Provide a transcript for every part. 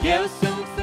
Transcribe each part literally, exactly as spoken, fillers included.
Eu sunt fericit.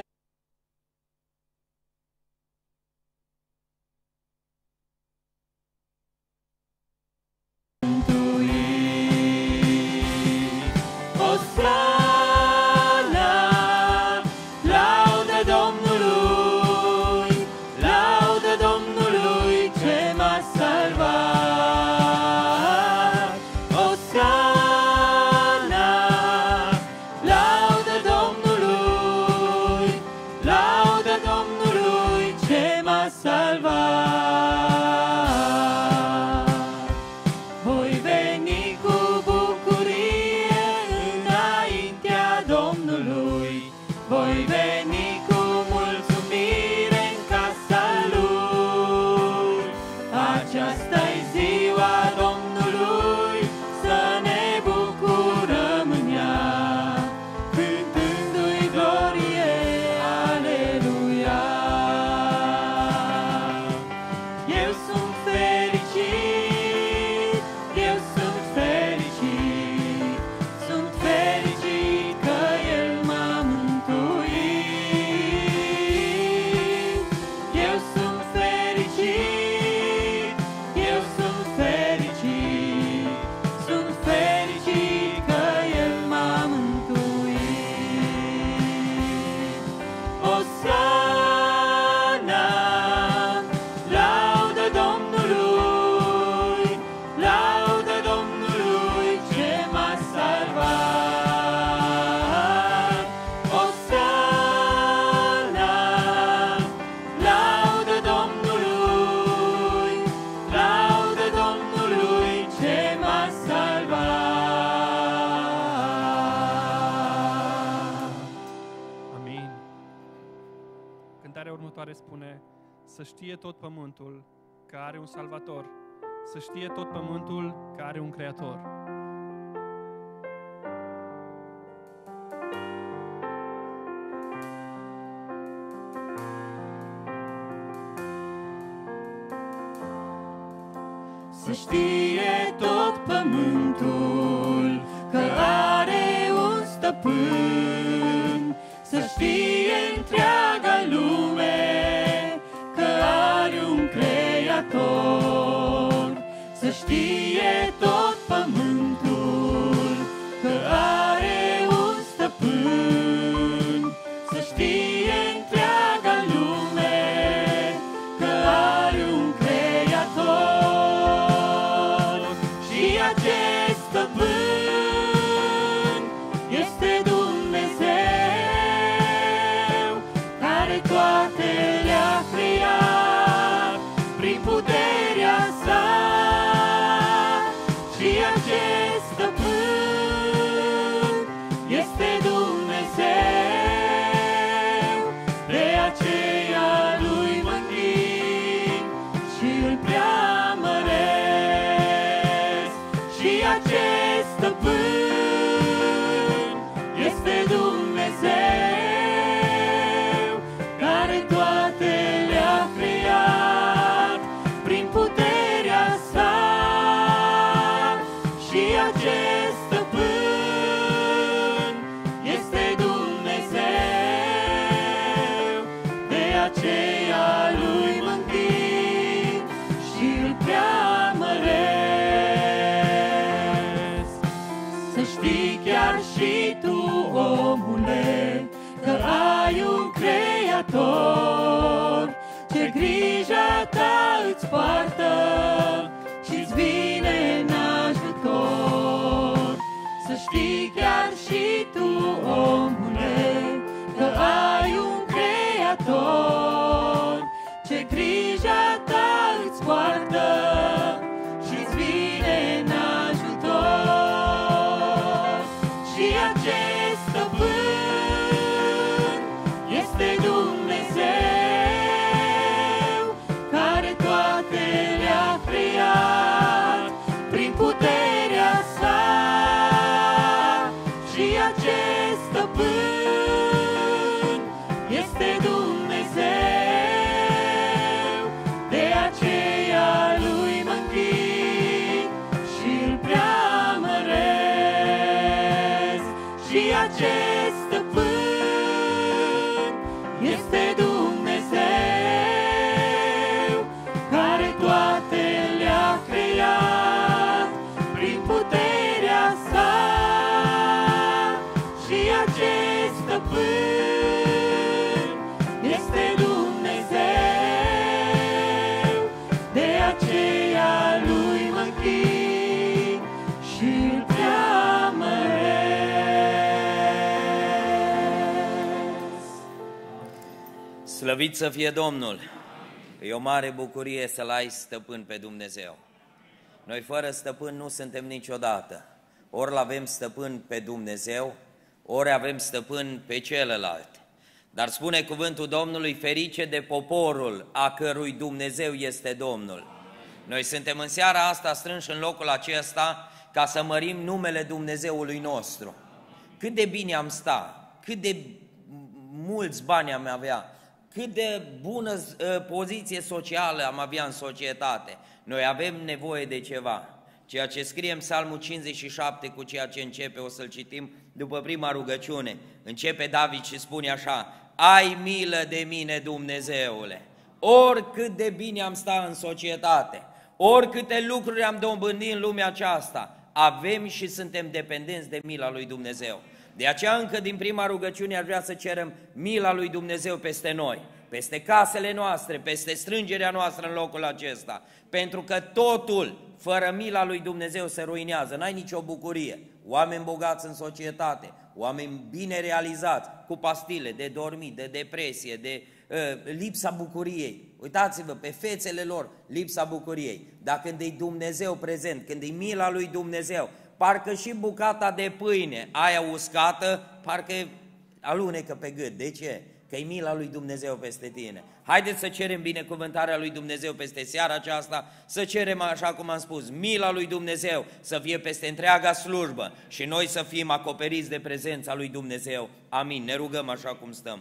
Spune, să știe tot pământul că are un salvator, să știe tot pământul că are un creator. Să știe tot pământul că are un stăpân, să știe întreaga lume creator, să știe tot pământul că are un stăpân, să știe întreaga lume că are un creator. Și acest stăpân este Dumnezeu, care toate le-a creat prin puterea sa. Și acest stăpân este Dumnezeu, de aceea lui mă închin și îl preamăresc. Și acest stăpân este Dumnezeu, care toate le-a creat prin puterea sa. Și acest stăpân este Dumnezeu, de aceea lui mă închin și îl preamăresc. Să știi chiar și tu, omule, că ai un creator, ce grija ta îți poartă și-ți vine în ajutor. Să știi chiar și tu, omule, că ai un creator, ce grija ta îți poartă și-ți vine în ajutor. Și acest stăpân este Dumnezeu, care toate le-a creat prin puterea sa. Și acest stăpân Slăvit să fie Domnul! E o mare bucurie să-L ai stăpân pe Dumnezeu. Noi fără stăpân nu suntem niciodată. Ori l-avem stăpân pe Dumnezeu, ori avem stăpân pe celălalt. Dar spune cuvântul Domnului, ferice de poporul a cărui Dumnezeu este Domnul. Noi suntem în seara asta strânși în locul acesta ca să mărim numele Dumnezeului nostru. Cât de bine am sta, cât de mulți bani am avea, cât de bună uh, poziție socială am avea în societate. Noi avem nevoie de ceva. Ceea ce scrie în Psalmul cincizeci și șapte cu ceea ce începe, o să-l citim după prima rugăciune. Începe David și spune așa: ai milă de mine, Dumnezeule, oricât de bine am sta în societate, oricâte lucruri am dobândit în lumea aceasta, avem și suntem dependenți de mila lui Dumnezeu. De aceea încă din prima rugăciune aș vrea să cerem mila lui Dumnezeu peste noi, peste casele noastre, peste strângerea noastră în locul acesta, pentru că totul fără mila lui Dumnezeu se ruinează, n-ai nicio bucurie. Oameni bogați în societate, oameni bine realizați, cu pastile de dormit, de depresie, de uh, lipsa bucuriei. Uitați-vă, pe fețele lor, lipsa bucuriei. Dar când e Dumnezeu prezent, când e mila lui Dumnezeu, parcă și bucata de pâine, aia uscată, parcă alunecă pe gât. De ce? Că e mila lui Dumnezeu peste tine. Haideți să cerem binecuvântarea lui Dumnezeu peste seara aceasta, să cerem, așa cum am spus, mila lui Dumnezeu să fie peste întreaga slujbă și noi să fim acoperiți de prezența lui Dumnezeu. Amin. Ne rugăm așa cum stăm.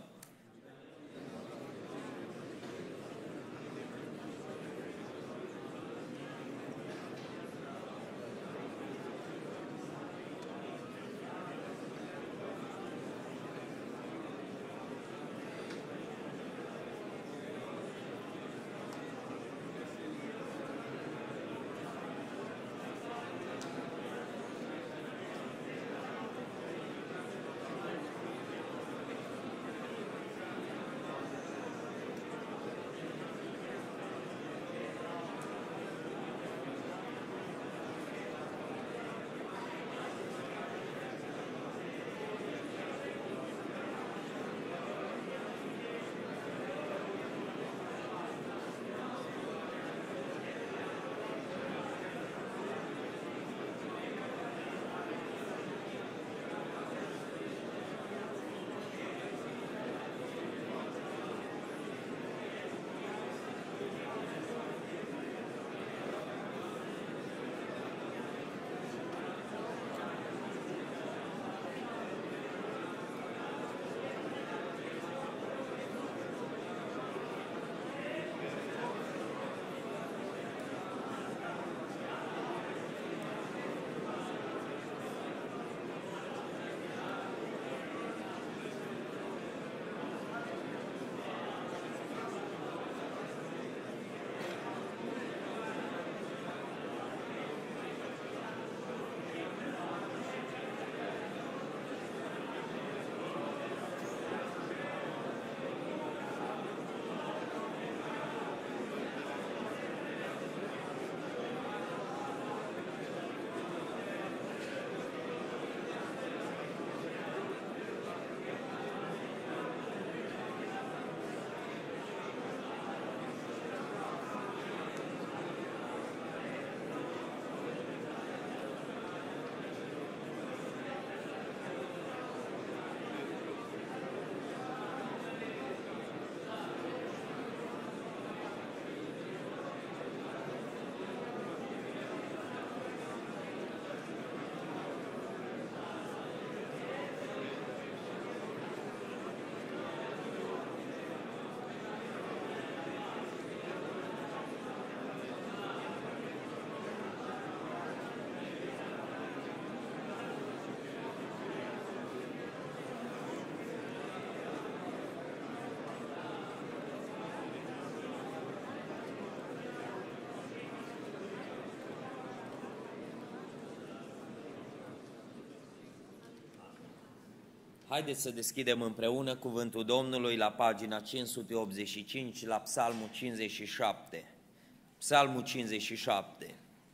Haideți să deschidem împreună cuvântul Domnului la pagina cinci sute optzeci și cinci, la Psalmul cincizeci și șapte. Psalmul cincizeci și șapte.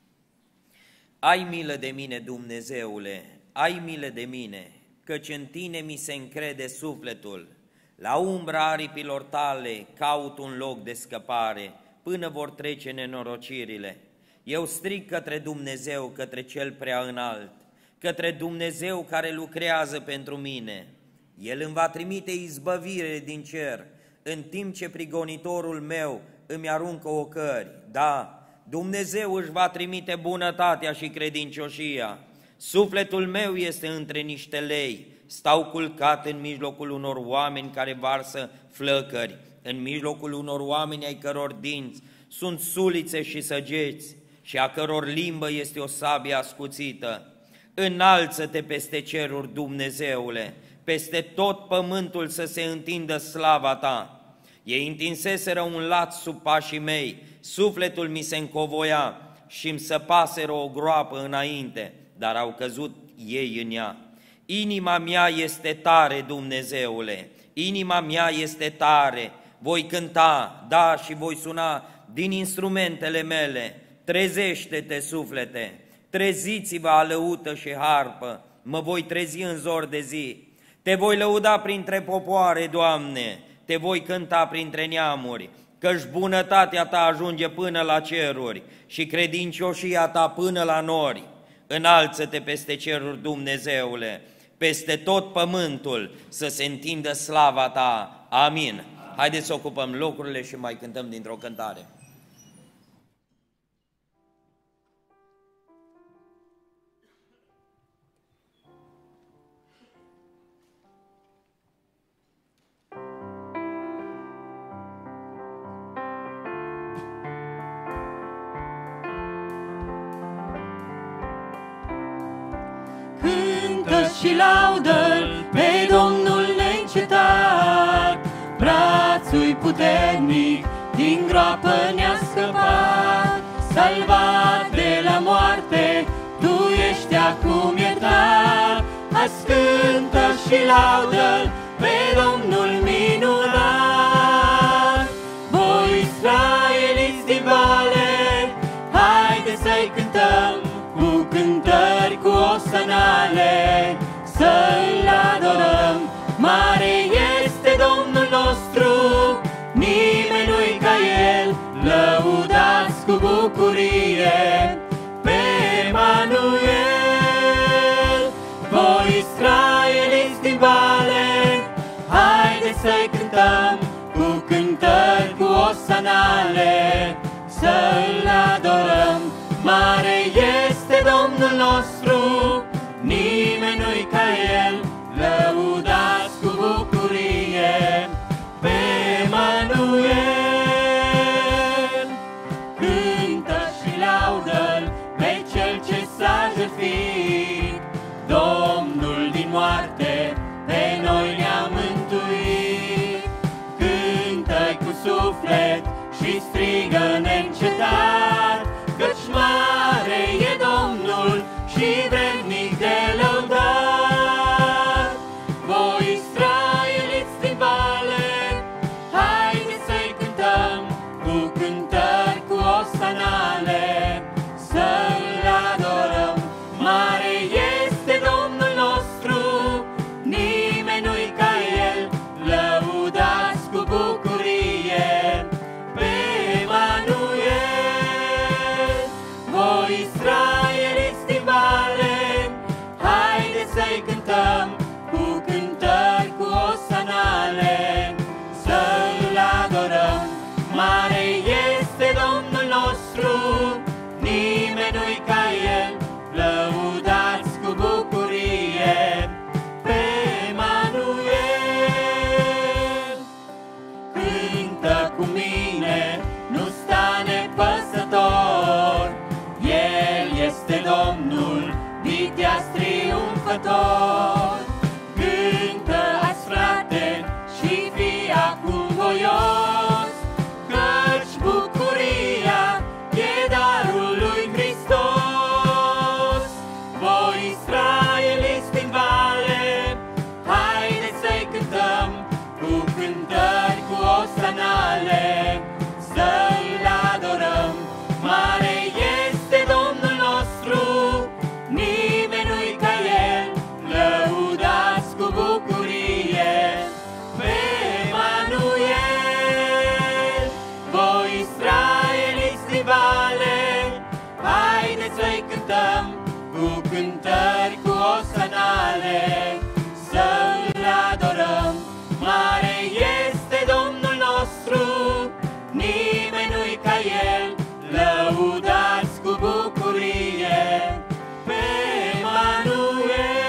Ai milă de mine, Dumnezeule, ai milă de mine, căci în tine mi se încrede sufletul. La umbra aripilor tale caut un loc de scăpare, până vor trece nenorocirile. Eu strig către Dumnezeu, către Cel prea înalt, către Dumnezeu care lucrează pentru mine. El îmi va trimite izbăvire din cer, în timp ce prigonitorul meu îmi aruncă ocări. Da, Dumnezeu își va trimite bunătatea și credincioșia. Sufletul meu este între niște lei, stau culcat în mijlocul unor oameni care varsă flăcări, în mijlocul unor oameni ai căror dinți sunt sulițe și săgeți și a căror limbă este o sabie ascuțită. Înalță-te peste ceruri, Dumnezeule, peste tot pământul să se întindă slava ta. Ei întinseseră un lat sub pașii mei, sufletul mi se încovoia și îmi săpaseră o groapă înainte, dar au căzut ei în ea. Inima mea este tare, Dumnezeule, inima mea este tare, voi cânta, da, și voi suna din instrumentele mele. Trezește-te, suflete, treziți-vă alăută și harpă, mă voi trezi în zor de zi. Te voi lăuda printre popoare, Doamne, te voi cânta printre neamuri, căci bunătatea ta ajunge până la ceruri și credincioșia ta până la nori. Înalță-te peste ceruri, Dumnezeule, peste tot pământul să se întindă slava ta. Amin. Haideți să ocupăm locurile și mai cântăm dintr-o cântare. Cântă și laudă-L pe Domnul neîncetat, brațul puternic din groapă ne-a scăpat. Salvat de la moarte, Tu ești acum iertat. Azi cântă și laudă-L pe Domnul minunat. Voi israeliți din vale, haide să-i cântăm cu cântări, cu osanale, să-L adorăm. Mare este Domnul nostru, nimeni nu-i ca El, lăudați cu bucurie pe Emanuel. Voi israeliți din vale, haide să-i cântăm cu cântări, cu osanale, să-L adorăm. Mare este Domnul nostru, nimeni nu-i ca El, lăudați cu bucurie pe Emanuel. Cântă și laudă-L pe Cel ce s-a jertfit, Domnul din moarte pe noi ne-a mântuit. Cântă-i cu suflet și strigă neîncetat, căci mare e Domnul și vrednic de lăudat. Voi israeliți din vale, haide să-i cântăm cu cântări, cu osanale, să-L adorăm. Mare este Domnul nostru, nimeni nu-i ca El, lăudați cu bucurie pe Emanuel. cu cântări, cu osanale, să-L adorăm. Mare este Domnul nostru, nimeni nu-i ca El, lăudați cu bucurie pe Emanuel.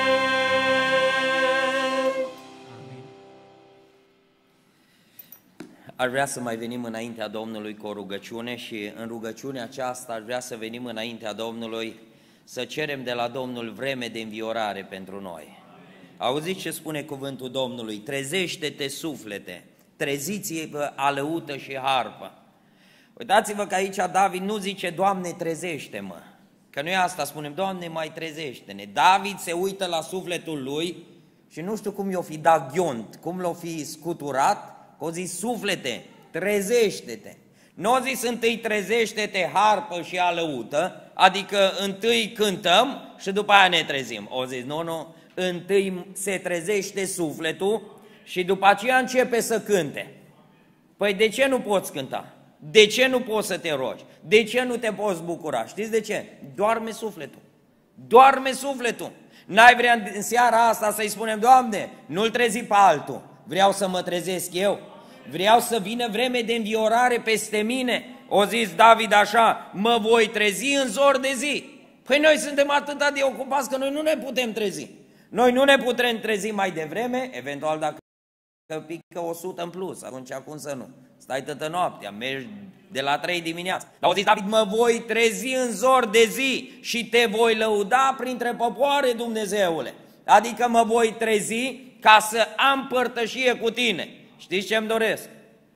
Aș vrea să mai venim înaintea Domnului cu o rugăciune și în rugăciunea aceasta aș vrea să venim înaintea Domnului să cerem de la Domnul vreme de înviorare pentru noi. Auziți ce spune cuvântul Domnului? Trezește-te, suflete, treziți-vă alăută și harpă. Uitați-vă că aici David nu zice, Doamne, trezește-mă, că noi asta spunem, Doamne, mai trezește-ne. David se uită la sufletul lui și nu știu cum i-o fi dat ghiont, cum l-o fi scuturat, că o zis, suflete, trezește-te. Nu o zis întâi trezește-te, harpă și alăută, adică întâi cântăm și după aia ne trezim. O zis, nu, nu, întâi se trezește sufletul și după aceea începe să cânte. Păi de ce nu poți cânta? De ce nu poți să te rogi? De ce nu te poți bucura? Știți de ce? Doarme sufletul. Doarme sufletul. N-ai vrea în seara asta să-i spunem, Doamne, nu-l trezi pe altul, vreau să mă trezesc eu. Vreau să vină vreme de înviorare peste mine. O zis David așa, mă voi trezi în zor de zi. Păi noi suntem atât de ocupați că noi nu ne putem trezi. Noi nu ne putem trezi mai devreme, eventual dacă pică o sută în plus, atunci cum să nu? Stai toată noaptea, mergi de la trei dimineața. Dar o zis David, mă voi trezi în zor de zi și te voi lăuda printre popoare, Dumnezeule. Adică mă voi trezi ca să am părtășie cu tine. Știți ce îmi doresc?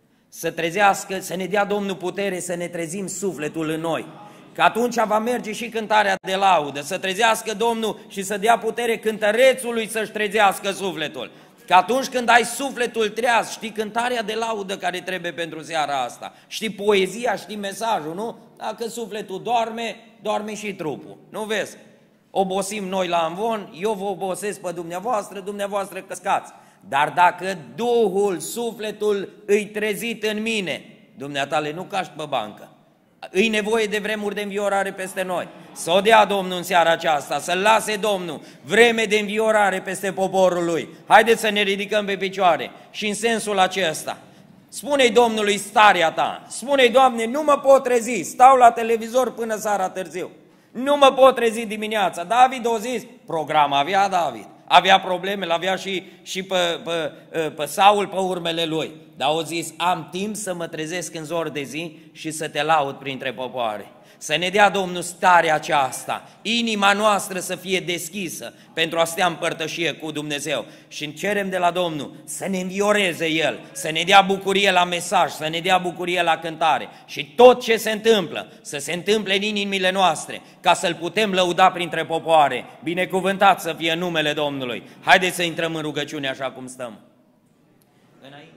Să trezească, să ne dea Domnul putere, să ne trezim sufletul în noi. Că atunci va merge și cântarea de laudă, să trezească Domnul și să dea putere cântărețului să-și trezească sufletul. Că atunci când ai sufletul treaz, știi cântarea de laudă care trebuie pentru seara asta, știi poezia, știi mesajul, nu? Dacă sufletul doarme, doarme și trupul, nu vezi? Obosim noi la amvon, eu vă obosesc pe dumneavoastră, dumneavoastră căscați. Dar dacă Duhul, sufletul îi trezit în mine, dumneatale nu caști pe bancă. Îi nevoie de vremuri de înviorare peste noi. Să o dea Domnul în seara aceasta, să lase Domnul vreme de înviorare peste poporul Lui. Haideți să ne ridicăm pe picioare și în sensul acesta. Spune-i Domnului starea ta, spune-i, Doamne, nu mă pot trezi, stau la televizor până seara târziu. Nu mă pot trezi dimineața. David o zis, program avea David. Avea probleme, l-avea și, și pe, pe, pe Saul pe urmele lui. Dar au zis, am timp să mă trezesc în zor de zi și să te laud printre popoare. Să ne dea Domnul starea aceasta, inima noastră să fie deschisă pentru a stea în părtășie cu Dumnezeu. Și cerem de la Domnul să ne învioreze El, să ne dea bucurie la mesaj, să ne dea bucurie la cântare. Și tot ce se întâmplă, să se întâmple în inimile noastre, ca să-L putem lăuda printre popoare. Binecuvântat să fie numele Domnului. Haideți să intrăm în rugăciune așa cum stăm. Înainte.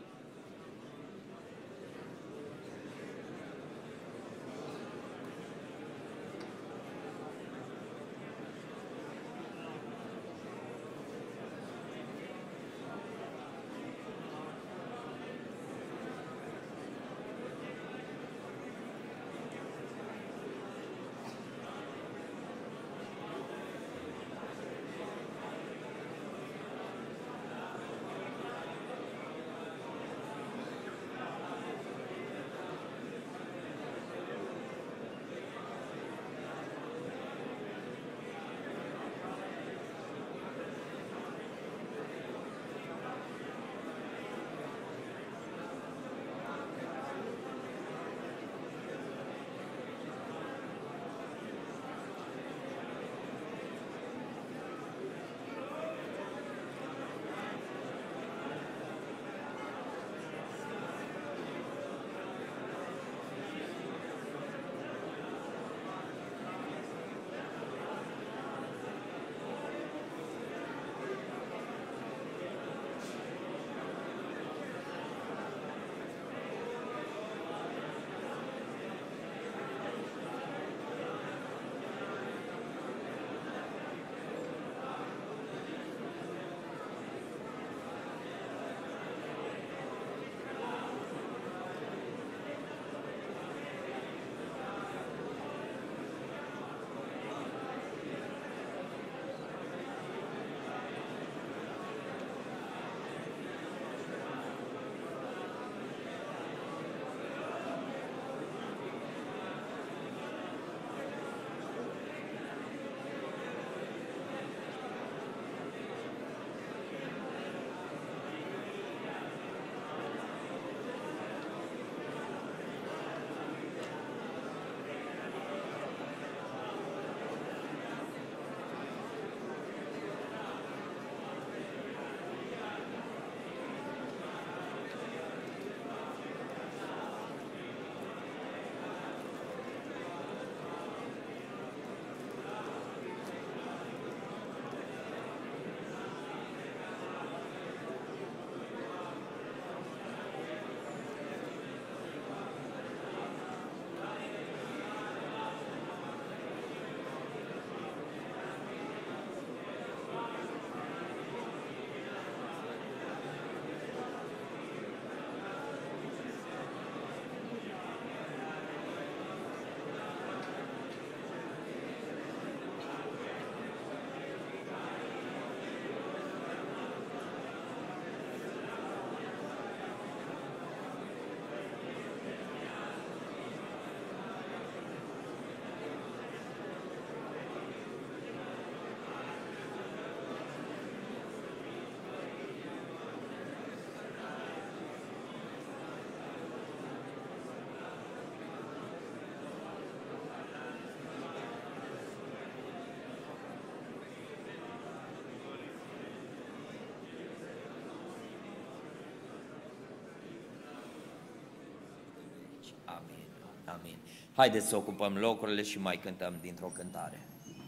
Amin. Amin. Haideți să ocupăm locurile și mai cântăm dintr-o cântare.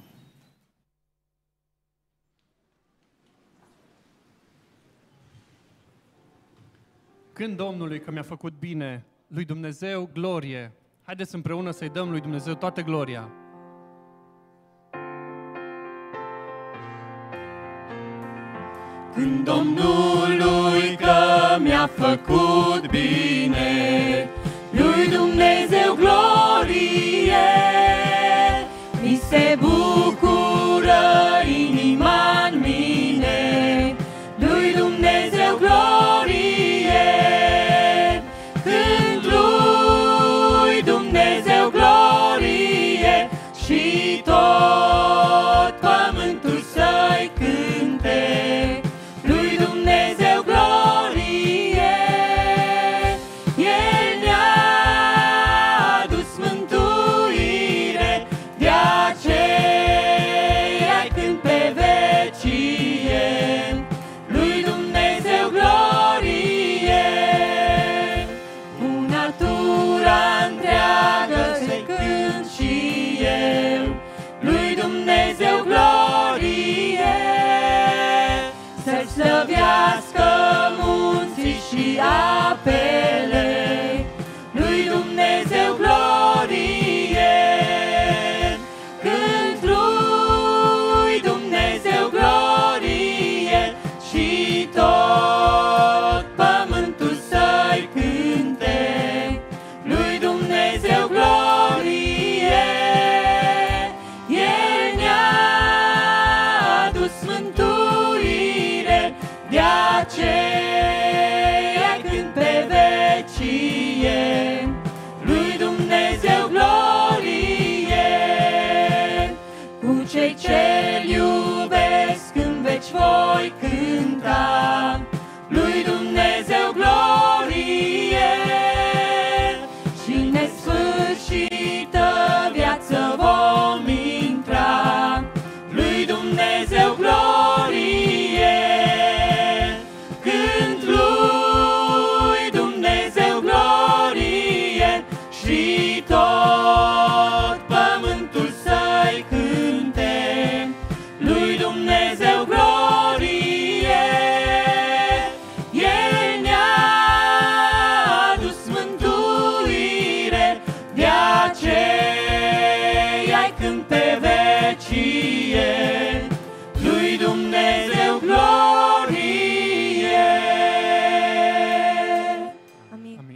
Când Domnului că mi-a făcut bine, lui Dumnezeu glorie. Haideți împreună să-i dăm lui Dumnezeu toată gloria. Când Domnului că mi-a făcut bine, lui Dumnezeu glorie, mi se bucură inima în mine, lui Dumnezeu glorie, când lui Dumnezeu glorie și tot pământul să-i cânte, lui Dumnezeu glorie, El ne-a adus mântuire, de aceea cânt pe vecie, lui Dumnezeu glorie, cu natura întreagă să-i cânt și eu, lui Dumnezeu glorie, să-L slăvească munții și apele, lui Dumnezeu glorie, cânt lui Dumnezeu glorie și tot pământul să-i cânte, lui Dumnezeu glorie, El ne-a adus mântuire, de aceea cânt pe vecie, lui Dumnezeu glorie, cu cei ce-L iubesc în veci voi cânta, lui Dumnezeu glorie, și în nesfârșită viață vom intra, lui Dumnezeu glorie, cânt lui Dumnezeu glorie și tot pământul să-i cânte, lui Dumnezeu glorie, El ne-a adus mântuire, de aceea-i cânt pe vecie, lui Dumnezeu glorie. Amin. Amin.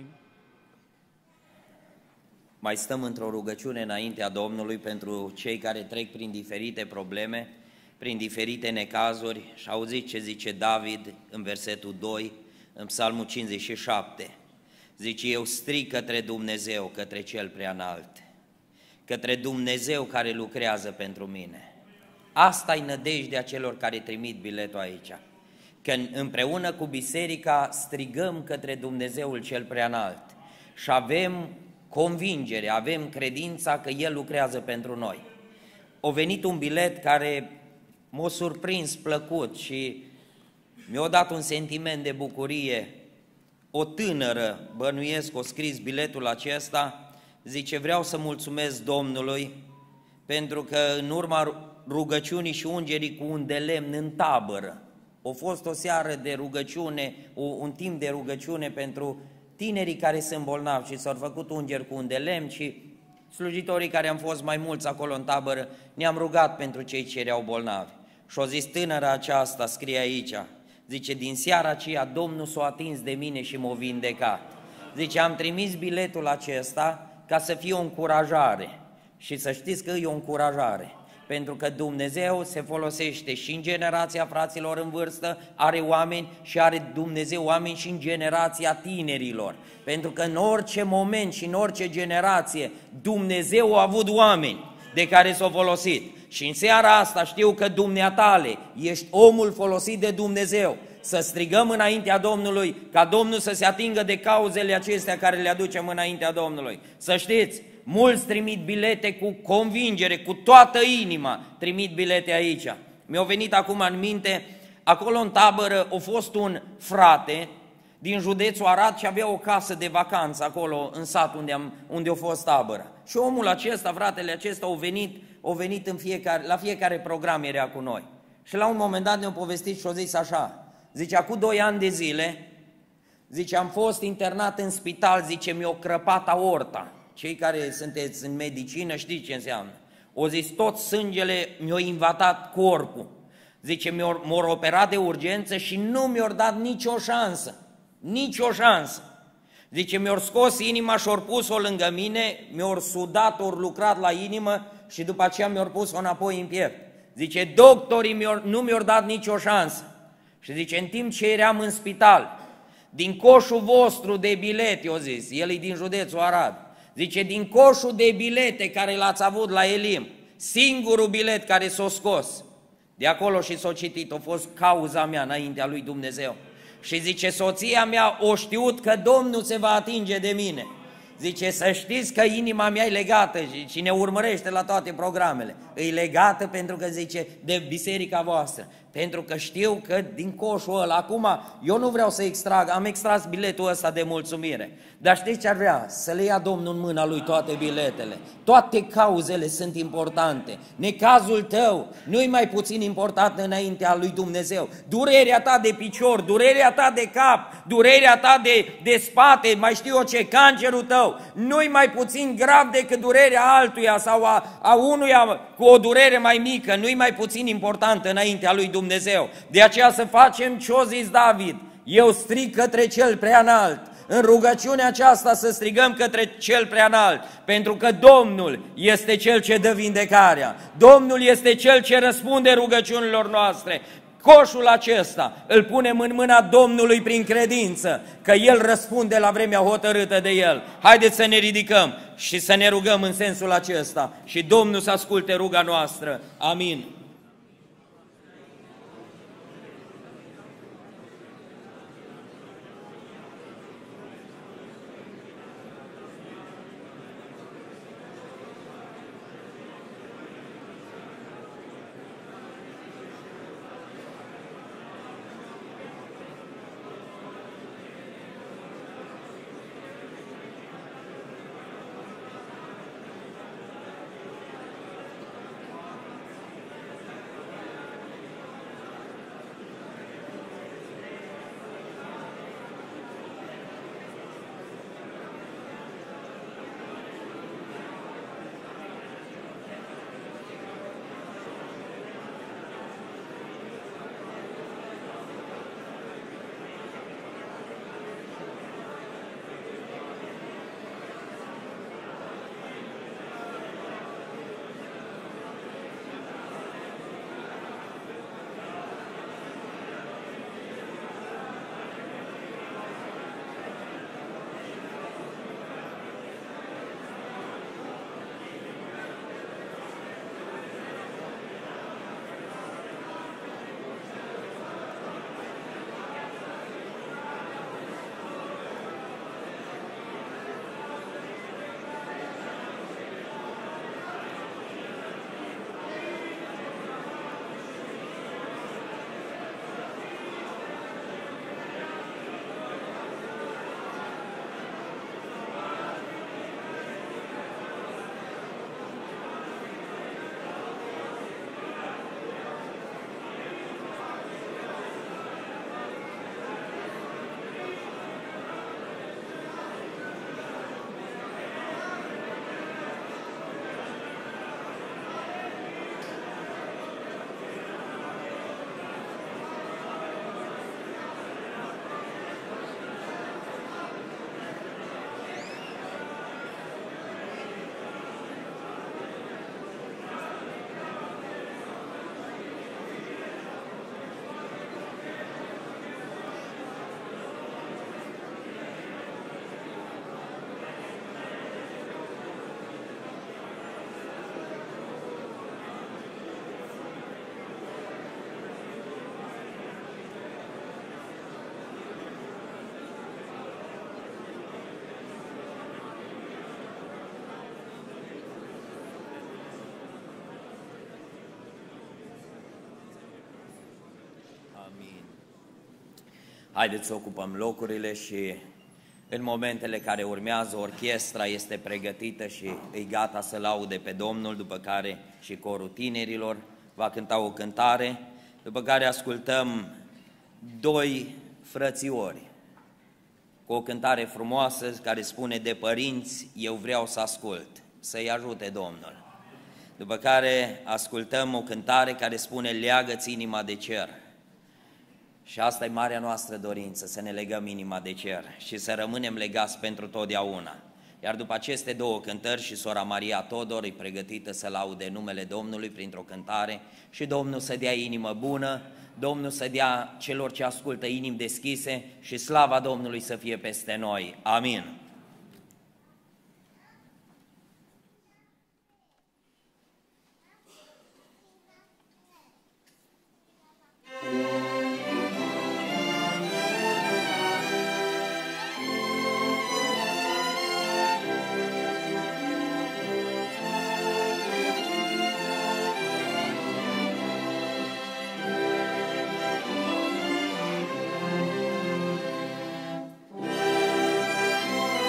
Mai stăm într-o rugăciune înaintea Domnului pentru cei care trec prin diferite probleme, prin diferite necazuri, și auziți ce zice David în versetul doi, în Psalmul cincizeci și șapte. Zice, eu strig către Dumnezeu, către Cel Preanalt, către Dumnezeu care lucrează pentru mine. Asta-i nădejdea celor care trimit biletul aici. Că împreună cu biserica strigăm către Dumnezeul Cel Preanalt și avem convingere, avem credința că El lucrează pentru noi. A venit un bilet care m-a surprins plăcut și mi-a dat un sentiment de bucurie. O tânără, bănuiesc, o scris biletul acesta, zice, vreau să mulțumesc Domnului pentru că în urma rugăciunii și ungerii cu un de lemn în tabără, a fost o seară de rugăciune, un timp de rugăciune pentru tinerii care sunt bolnavi și s-au făcut ungeri cu un de lemn și slujitorii care am fost mai mulți acolo în tabără ne-am rugat pentru cei ce erau bolnavi. Și-o zis tânăra aceasta, scrie aici, zice, din seara aceea Domnul s-a atins de mine și m-a vindecat. Zice, am trimis biletul acesta ca să fie o încurajare și să știți că e o încurajare. Pentru că Dumnezeu se folosește și în generația fraților în vârstă, are oameni și are Dumnezeu oameni și în generația tinerilor. Pentru că în orice moment și în orice generație Dumnezeu a avut oameni de care s-a folosit. Și în seara asta știu că dumneatale ești omul folosit de Dumnezeu. Să strigăm înaintea Domnului, ca Domnul să se atingă de cauzele acestea care le aducem înaintea Domnului. Să știți, mulți trimit bilete cu convingere, cu toată inima, trimit bilete aici. Mi-a venit acum în minte, acolo în tabără a fost un frate din județul Arad și avea o casă de vacanță acolo în sat unde, am, unde a fost tabără. Și omul acesta, fratele acesta, a venit, a venit în fiecare, la fiecare program era cu noi. Și la un moment dat ne-a povestit și a zis așa, zice, acum doi ani de zile, zice, am fost internat în spital, zice, mi-o crăpat aorta. Cei care sunteți în medicină știți ce înseamnă. O zis, tot sângele mi-a invadat corpul. Zice, m-au operat de urgență și nu mi-au dat nicio șansă. Nicio șansă. Zice, mi-au scos inima și au pus-o lângă mine, mi-au sudat, au lucrat la inimă și după aceea mi-au pus-o înapoi în piept. Zice, doctorii mi nu mi-au dat nicio șansă. Și zice, în timp ce eram în spital, din coșul vostru de bilete, o zis, el e din județul Arad, zice, din coșul de bilete care l-ați avut la Elim, singurul bilet care s-a scos, de acolo și s-a citit, a fost cauza mea înaintea lui Dumnezeu. Și zice, soția mea o știut că Domnul se va atinge de mine. Zice, să știți că inima mea e legată și ne urmărește la toate programele. E legată pentru că, zice, de biserica voastră. Pentru că știu că din coșul ăla, acum eu nu vreau să extrag, am extras biletul ăsta de mulțumire. Dar știți ce ar vrea? Să le ia Domnul în mâna lui toate biletele. Toate cauzele sunt importante. Necazul tău nu-i mai puțin important înaintea lui Dumnezeu. Durerea ta de picior, durerea ta de cap, durerea ta de, de spate, mai știu eu ce, cancerul tău, nu-i mai puțin grav decât durerea altuia sau a, a unuia cu o durere mai mică, nu-i mai puțin importantă înaintea lui Dumnezeu. Dumnezeu. De aceea să facem ce-o zis David, eu strig către cel preanalt, în rugăciunea aceasta să strigăm către cel preanalt, pentru că Domnul este cel ce dă vindecarea, Domnul este cel ce răspunde rugăciunilor noastre. Coșul acesta îl punem în mâna Domnului prin credință, că El răspunde la vremea hotărâtă de El. Haideți să ne ridicăm și să ne rugăm în sensul acesta și Domnul să asculte ruga noastră. Amin. Haideți să ocupăm locurile și în momentele care urmează, orchestra este pregătită și e gata să laude pe Domnul, după care și corul tinerilor va cânta o cântare, după care ascultăm doi frățiori cu o cântare frumoasă care spune: de părinți eu vreau să ascult, să-i ajute Domnul. După care ascultăm o cântare care spune: leagă-ți inima de cer. Și asta e marea noastră dorință, să ne legăm inima de cer și să rămânem legați pentru totdeauna. Iar după aceste două cântări și sora Maria Todor e pregătită să laude numele Domnului printr-o cântare și Domnul să dea inimă bună, Domnul să dea celor ce ascultă inimi deschise și slava Domnului să fie peste noi. Amin. Thank you.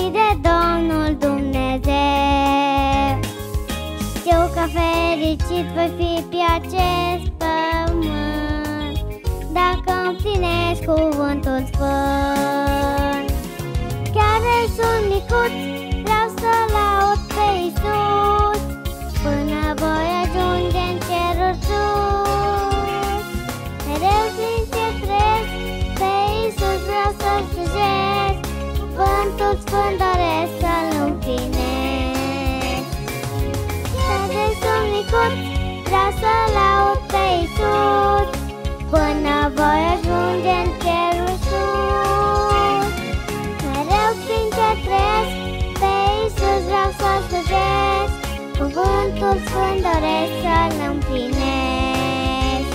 și de Domnul Dumnezeu. Știu că fericit voi fi pe acest pământ dacă împlinesc cuvântul sfânt. Chiar de sunt micuț, vreau să laud pe Iisus până voi ajunge în cerul sus. Mereu prin ce trec, pe Iisus vreau să-L slujesc, cuvântul sfânt doresc să-L împlinesc. Chiar de sunt micuț, vreau să laud pe Iisus până voi ajunge în cerul sus. Mereu prin ce trec, pe Iisus vreau să-L slujesc, cuvântul sfânt doresc să-L împlinesc.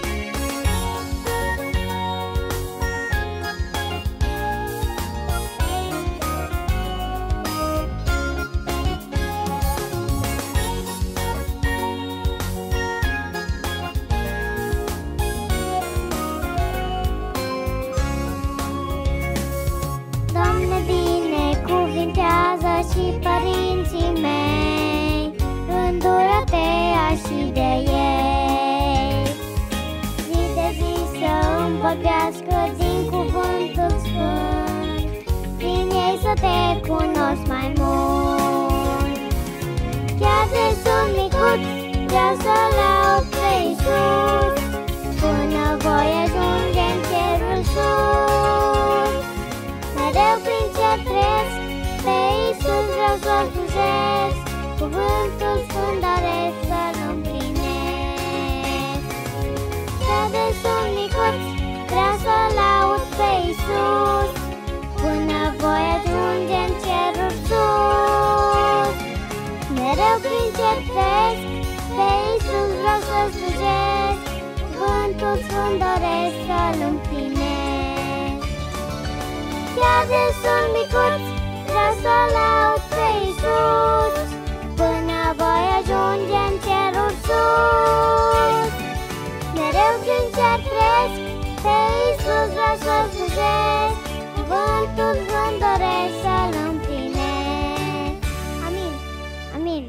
Doamne, binecuvintează și părinții mei, îndură-te și de ei. Zi de zi să îmi vorbească din cuvântul sfânt, prin ei să te cunosc mai mult. Chiar de sunt micuț, vreau să laud pe Iisus până voi ajunge în cerul sus. Mereu prin ce trec, pe Iisus vreau să-L slujesc, cuvântul sfânt doresc să-L împlinesc. Chiar de sunt micuț, vreau să laud pe Iisus până voi ajunge în cerul sus. Mereu prin ce trec, pe Iisus vreau să-L slujesc, cuvântul sfânt doresc să-L împlinesc. Chiar de sunt micuț, vreau să laud pe Iisus până voi ajunge în cerul sus. Mereu prin ce trec, pe Iisus vreau să-L slujesc, cuvântul sfânt doresc să-L împlinesc. Amin. Amin.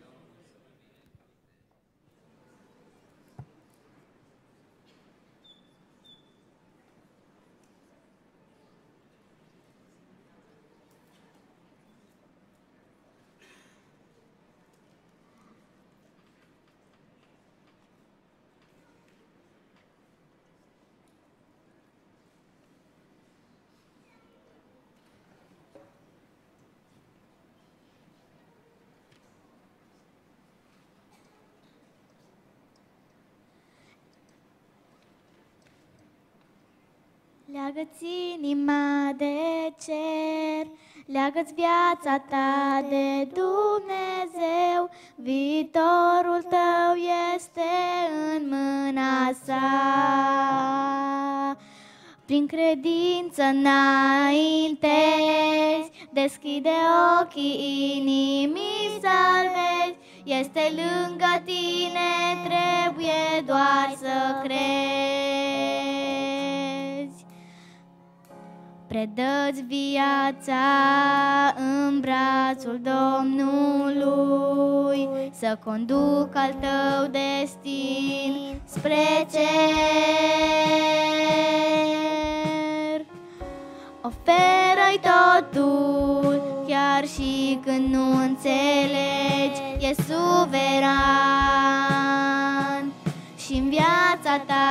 Leagă-ți inima de cer, leagă-ți viața ta de Dumnezeu, viitorul tău este în mâna sa. Prin credință înaintezi, deschide ochii inimii să-L vezi, este lângă tine, trebuie doar să crezi. Predă-ți viața în brațul Domnului, să conduc al tău destin spre cer. Oferă-i totul, chiar și când nu înțelegi, e suveran și-n viața ta.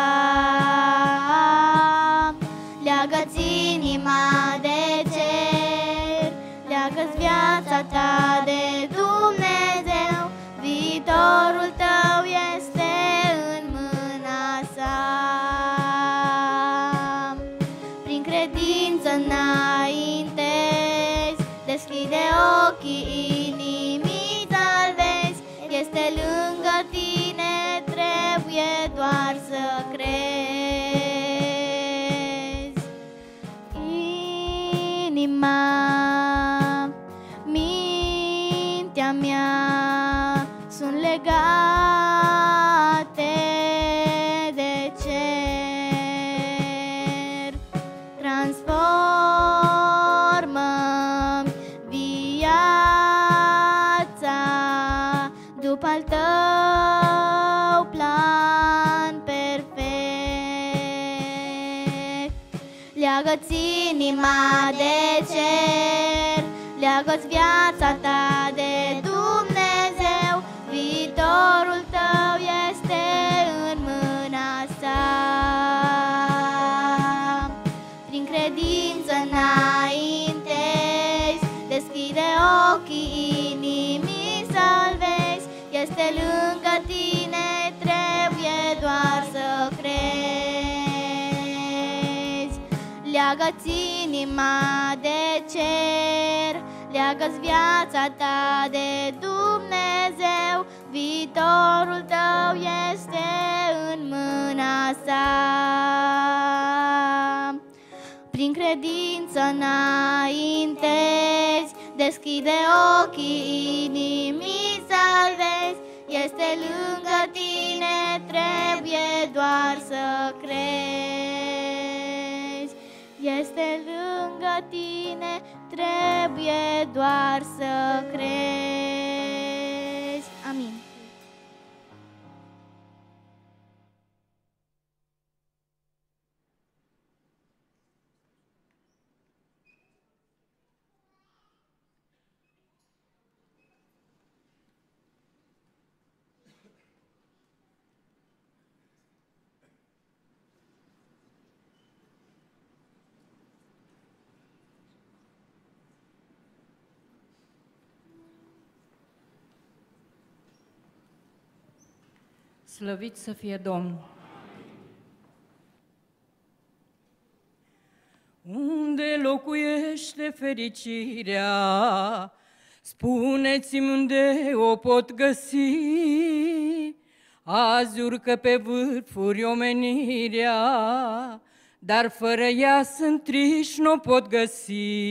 Leagă-ți inima de cer, leagă-ți viața ta de Dumnezeu, viitorul tău este în mâna sa. Prin credință înaintezi, deschide ochii inimii să-L vezi, este lângă tine, trebuie doar să crezi. Inima, mintea mea sunt legate de cer. Transformă leagă-ți inima de cer, leagă-ți viața ta de Dumnezeu, viitorul tău este în mâna sa. Prin credință înaintezi, deschide ochii inimii să-L vezi, este lângă tine, trebuie doar să crezi. Leagă-ți inima de cer, leagă-ți viața ta de Dumnezeu, viitorul tău este în mâna sa. Prin credință înaintezi, deschide ochii inimii să-L vezi, este lângă tine, trebuie doar să crezi. Este lângă tine, trebuie doar să crezi. Amin. Slăvit să fie Domnul! Unde locuiește fericirea? Spuneți-mi unde o pot găsi. Azi urcă pe vârfuri omenirea, dar fără ea sunt triști, n-o pot găsi.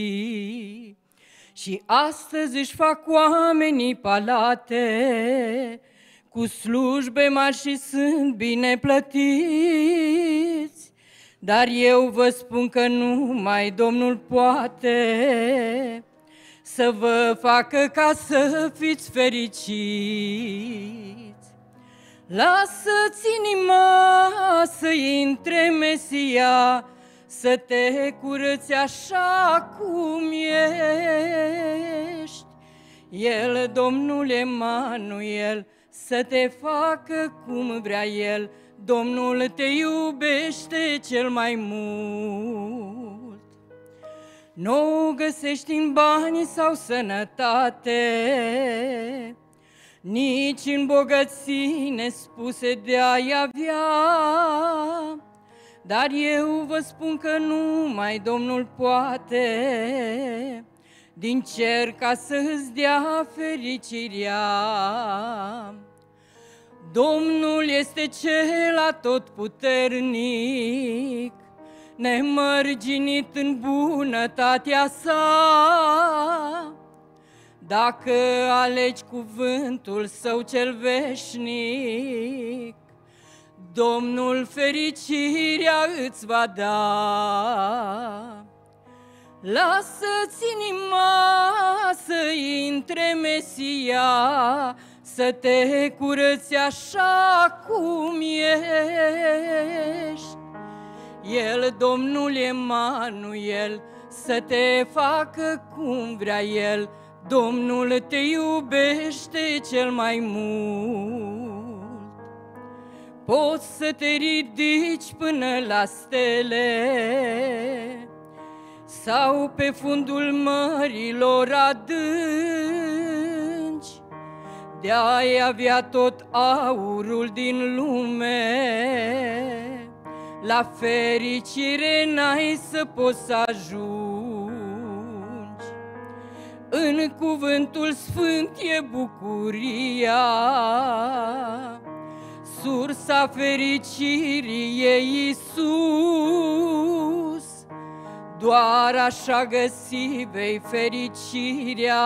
Și astăzi își fac oamenii palate, cu slujbe mari și sunt bine plătiți, dar eu vă spun că numai Domnul poate să vă facă ca să fiți fericiți. Lasă-ți inima să intre Mesia, să te curăți așa cum ești. El, Domnul Emanuel, să te facă cum vrea El, Domnul te iubește cel mai mult. Nu o găsești în bani sau sănătate, nici în bogății nespuse de a-i avea, dar eu vă spun că numai Domnul poate din cer ca să-ți dea fericirea. Domnul este cel atotputernic, nemărginit în bunătatea sa. Dacă alegi cuvântul Său cel veșnic, Domnul fericirea îți va da. Lasă-ți inima să intre Mesia, să te curăți așa cum ești. El, Domnul Emanuel, să te facă cum vrea El, Domnul te iubește cel mai mult. Poți să te ridici până la stele sau pe fundul mărilor adânci, de-ai avea tot aurul din lume, la fericire n-ai să poți să ajungi. În cuvântul sfânt e bucuria, sursa fericirii e Iisus. Doar așa găsi vei fericirea,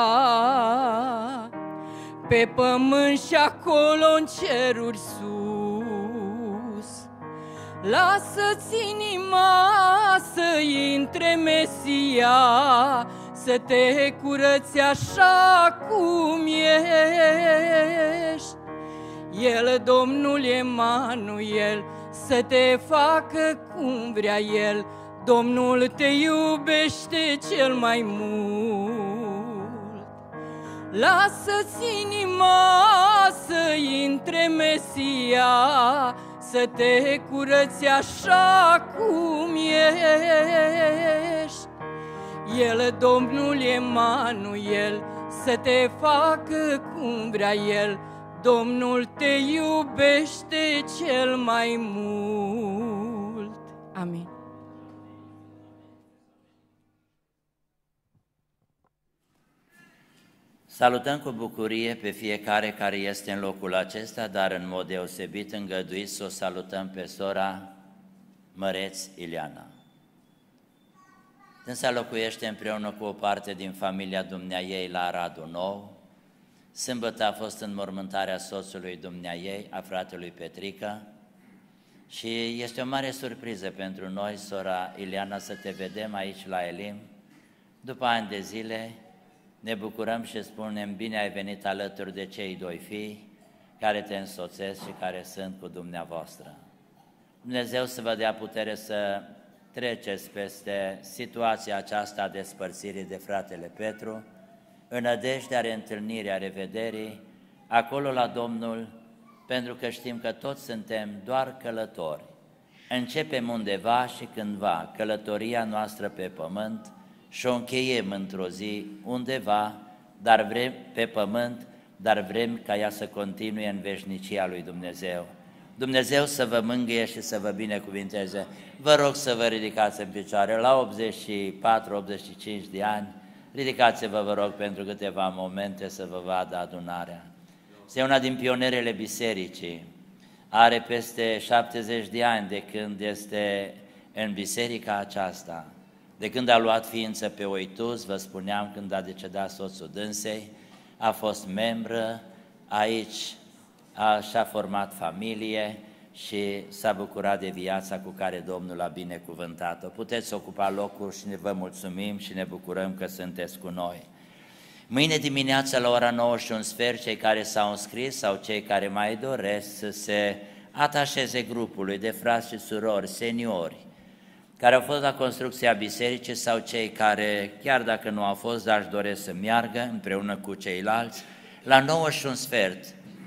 pe pământ și acolo în ceruri sus. Lasă-ți inima să intre Mesia, să te curăți așa cum ești. El, Domnul Emanuel, să te facă cum vrea El, Domnul te iubește cel mai mult. Lasă-ți inima să intre Mesia, să te curăți așa cum ești. El, Domnul Emanuel, să te facă cum vrea El. Domnul te iubește cel mai mult. Amin. Salutăm cu bucurie pe fiecare care este în locul acesta, dar în mod deosebit îngăduiți să o salutăm pe sora Măreț Ileana. Dânsa locuiește împreună cu o parte din familia dumneaei la Aradul Nou. Sâmbătă a fost înmormântarea soțului dumneaei, a fratelui Petrica, și este o mare surpriză pentru noi, sora Ileana, să te vedem aici la Elim. După ani de zile ne bucurăm și spunem bine ai venit alături de cei doi fii care te însoțesc și care sunt cu dumneavoastră. Dumnezeu să vă dea putere să treceți peste situația aceasta a despărțirii de fratele Petru, în nădejdea reîntâlnirii, a revederii, acolo la Domnul, pentru că știm că toți suntem doar călători. Începem undeva și cândva călătoria noastră pe pământ și o încheiem într-o zi undeva, dar vrem pe pământ, dar vrem ca ea să continue în veșnicia lui Dumnezeu. Dumnezeu să vă mângâie și să vă binecuvinteze. Vă rog să vă ridicați în picioare la optzeci și patru optzeci și cinci de ani. Ridicați-vă, vă rog, pentru câteva momente să vă vadă adunarea. Este una din pionerele bisericii. Are peste șaptezeci de ani de când este în biserica aceasta. De când a luat ființă pe Oitus, vă spuneam, când a decedat soțul dânsei, a fost membră aici, a, și-a format familie și s-a bucurat de viața cu care Domnul a binecuvântat-o. Puteți ocupa locul și ne vă mulțumim și ne bucurăm că sunteți cu noi. Mâine dimineața la ora nouă și un sfert, cei care s-au înscris sau cei care mai doresc să se atașeze grupului de frați și surori, seniori, care au fost la construcția bisericii sau cei care, chiar dacă nu au fost, dar își doresc să meargă împreună cu ceilalți, la nouă și un sfert,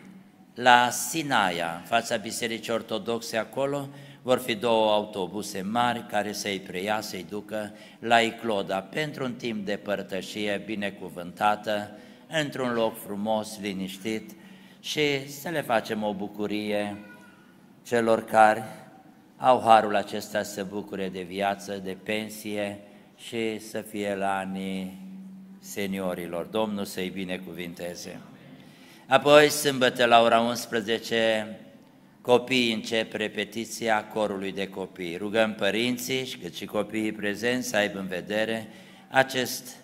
la Sinaia, în fața Bisericii Ortodoxe acolo, vor fi două autobuse mari care să-i preia, să-i ducă la Icloda pentru un timp de părtășie binecuvântată, într-un loc frumos, liniștit, și să le facem o bucurie celor care au harul acesta să bucure de viață, de pensie și să fie la anii seniorilor. Domnul să-i binecuvinteze. Apoi, sâmbătă la ora unsprezece, copiii încep repetiția corului de copii. Rugăm părinții și cât și copiii prezenți să aibă în vedere acest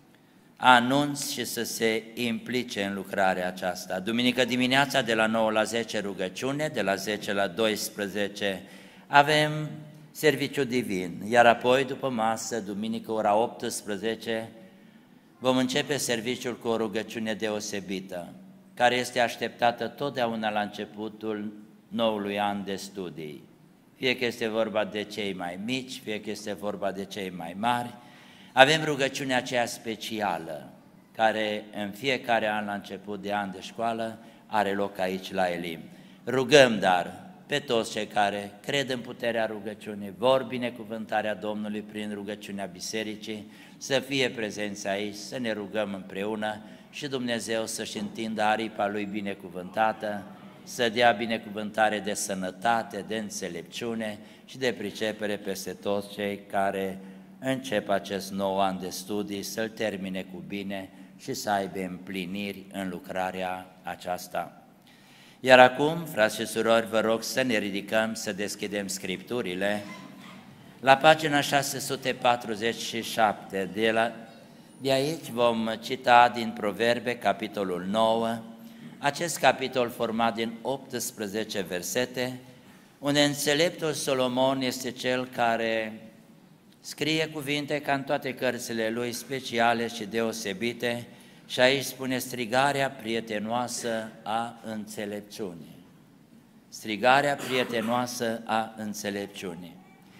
anunț și să se implice în lucrarea aceasta. Duminică dimineața de la nouă la zece rugăciune, de la zece la douăsprezece avem serviciu divin, iar apoi după masă, duminică ora optsprezece, vom începe serviciul cu o rugăciune deosebită, care este așteptată totdeauna la începutul noului an de studii. Fie că este vorba de cei mai mici, fie că este vorba de cei mai mari, avem rugăciunea aceea specială, care în fiecare an la început de an de școală are loc aici la Elim. Rugăm, dar, pe toți cei care cred în puterea rugăciunii, vor binecuvântarea Domnului prin rugăciunea bisericii, să fie prezenți aici, să ne rugăm împreună și Dumnezeu să-și întindă aripa Lui binecuvântată, să dea binecuvântare de sănătate, de înțelepciune și de pricepere peste toți cei care încep acest nou an de studii, să-l termine cu bine și să aibă împliniri în lucrarea aceasta. Iar acum, frați și surori, vă rog să ne ridicăm, să deschidem Scripturile la pagina șase sute patruzeci și șapte. De, la, de aici vom cita din Proverbe, capitolul nouă, acest capitol format din optsprezece versete, unde înțeleptul Solomon este cel care scrie cuvinte ca în toate cărțile lui speciale și deosebite, și aici spune strigarea prietenoasă a înțelepciunii. Strigarea prietenoasă a înțelepciunii.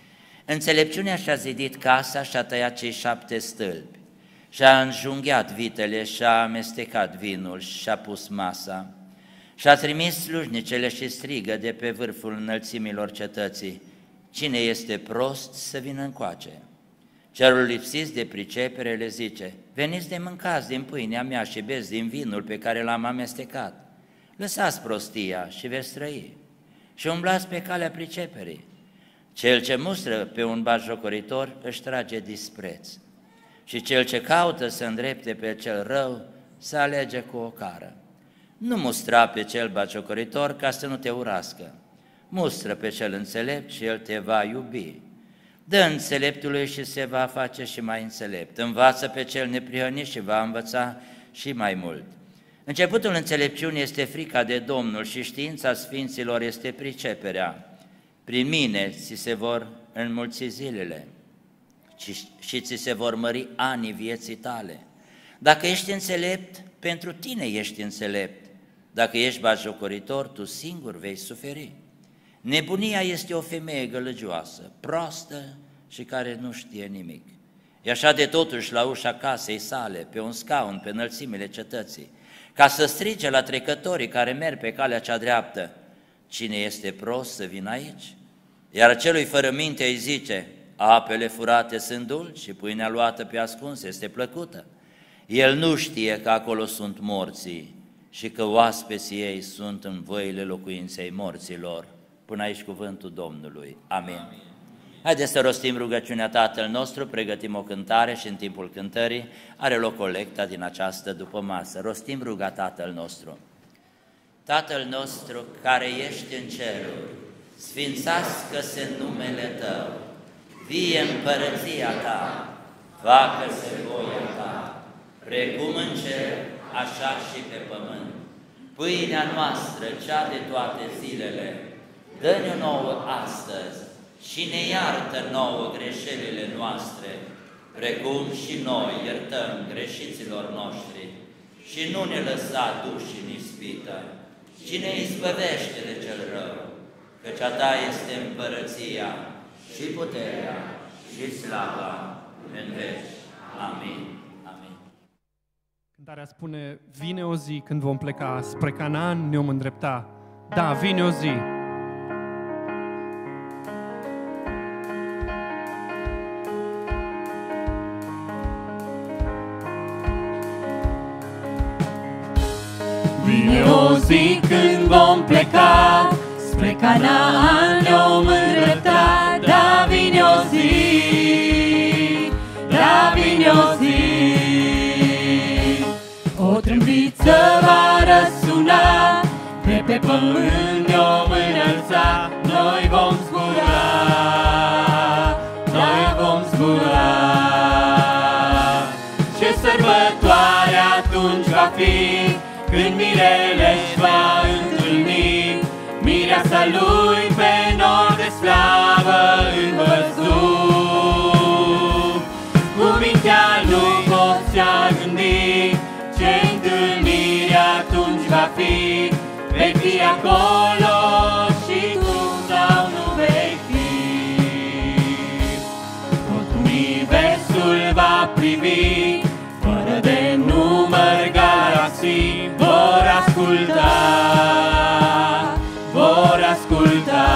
Înțelepciunea și-a zidit casa și-a tăiat cei șapte stâlpi, și-a înjunghiat vitele, și-a amestecat vinul, și-a pus masa, și-a trimis slujnicele și strigă de pe vârful înălțimilor cetății: cine este prost să vină încoace. Celor lipsiți de pricepere le zice: veniți de mâncați din pâinea mea și beți din vinul pe care l-am amestecat. Lăsați prostia și veți trăi și umblați pe calea priceperii. Cel ce mustră pe un batjocoritor își trage dispreț și cel ce caută să îndrepte pe cel rău să alege cu o cară. Nu mustra pe cel batjocoritor ca să nu te urască, mustră pe cel înțelept și el te va iubi. Dă înțeleptului și se va face și mai înțelept, învață pe cel neprihănit și va învăța și mai mult. Începutul înțelepciunii este frica de Domnul și știința sfinților este priceperea. Prin mine ți se vor înmulți zilele și ți se vor mări anii vieții tale. Dacă ești înțelept, pentru tine ești înțelept. Dacă ești batjocoritor, tu singur vei suferi. Nebunia este o femeie gălăgioasă, proastă și care nu știe nimic. E așa de totuși la ușa casei sale, pe un scaun, pe înălțimile cetății, ca să strige la trecătorii care merg pe calea cea dreaptă: cine este prost să vină aici? Iar celui fără minte îi zice: apele furate sunt dulci și pâinea luată pe ascuns este plăcută. El nu știe că acolo sunt morții și că oaspeții ei sunt în văile locuinței morților. Până aici cuvântul Domnului. Amin. Amin. Haideți să rostim rugăciunea Tatăl nostru, pregătim o cântare și în timpul cântării are loc colecta din această dupămasă. Rostim ruga Tatăl nostru. Tatăl nostru care ești în ceruri, sfințească-se numele Tău, vie împărăția Ta, facă-se voia Ta, precum în cer, așa și pe pământ. Pâinea noastră, cea de toate zilele, dă-ne nouă astăzi și ne iartă nouă greșelile noastre, precum și noi iertăm greșiților noștri. Și nu ne lăsa duși în ispită, ci ne izbăvește de cel rău, căci a Ta este împărăția și puterea și slava în veci. Amin. Amin. Cântarea spune: vine o zi când vom pleca spre Canaan, ne vom îndrepta. Da, vine o zi. Vine o zi când vom pleca spre Canaan, ne vom îndrepta. Da, vine o zi, da, vine o zi. O trâmbiță va răsuna, de pe pământ ne vom înălța. Noi vom zbura, noi vom zbura. Ce sărbătoare atunci va fi, când mirele își va întâlni mireasa lui pe nor de slavă în văzduh. Cu mintea nu poți a gândi ce întâlnire atunci va fi. Vei fi acolo și tu sau nu vei fi. Tot universul va privi, fără de număr galaxii vor asculta, vor asculta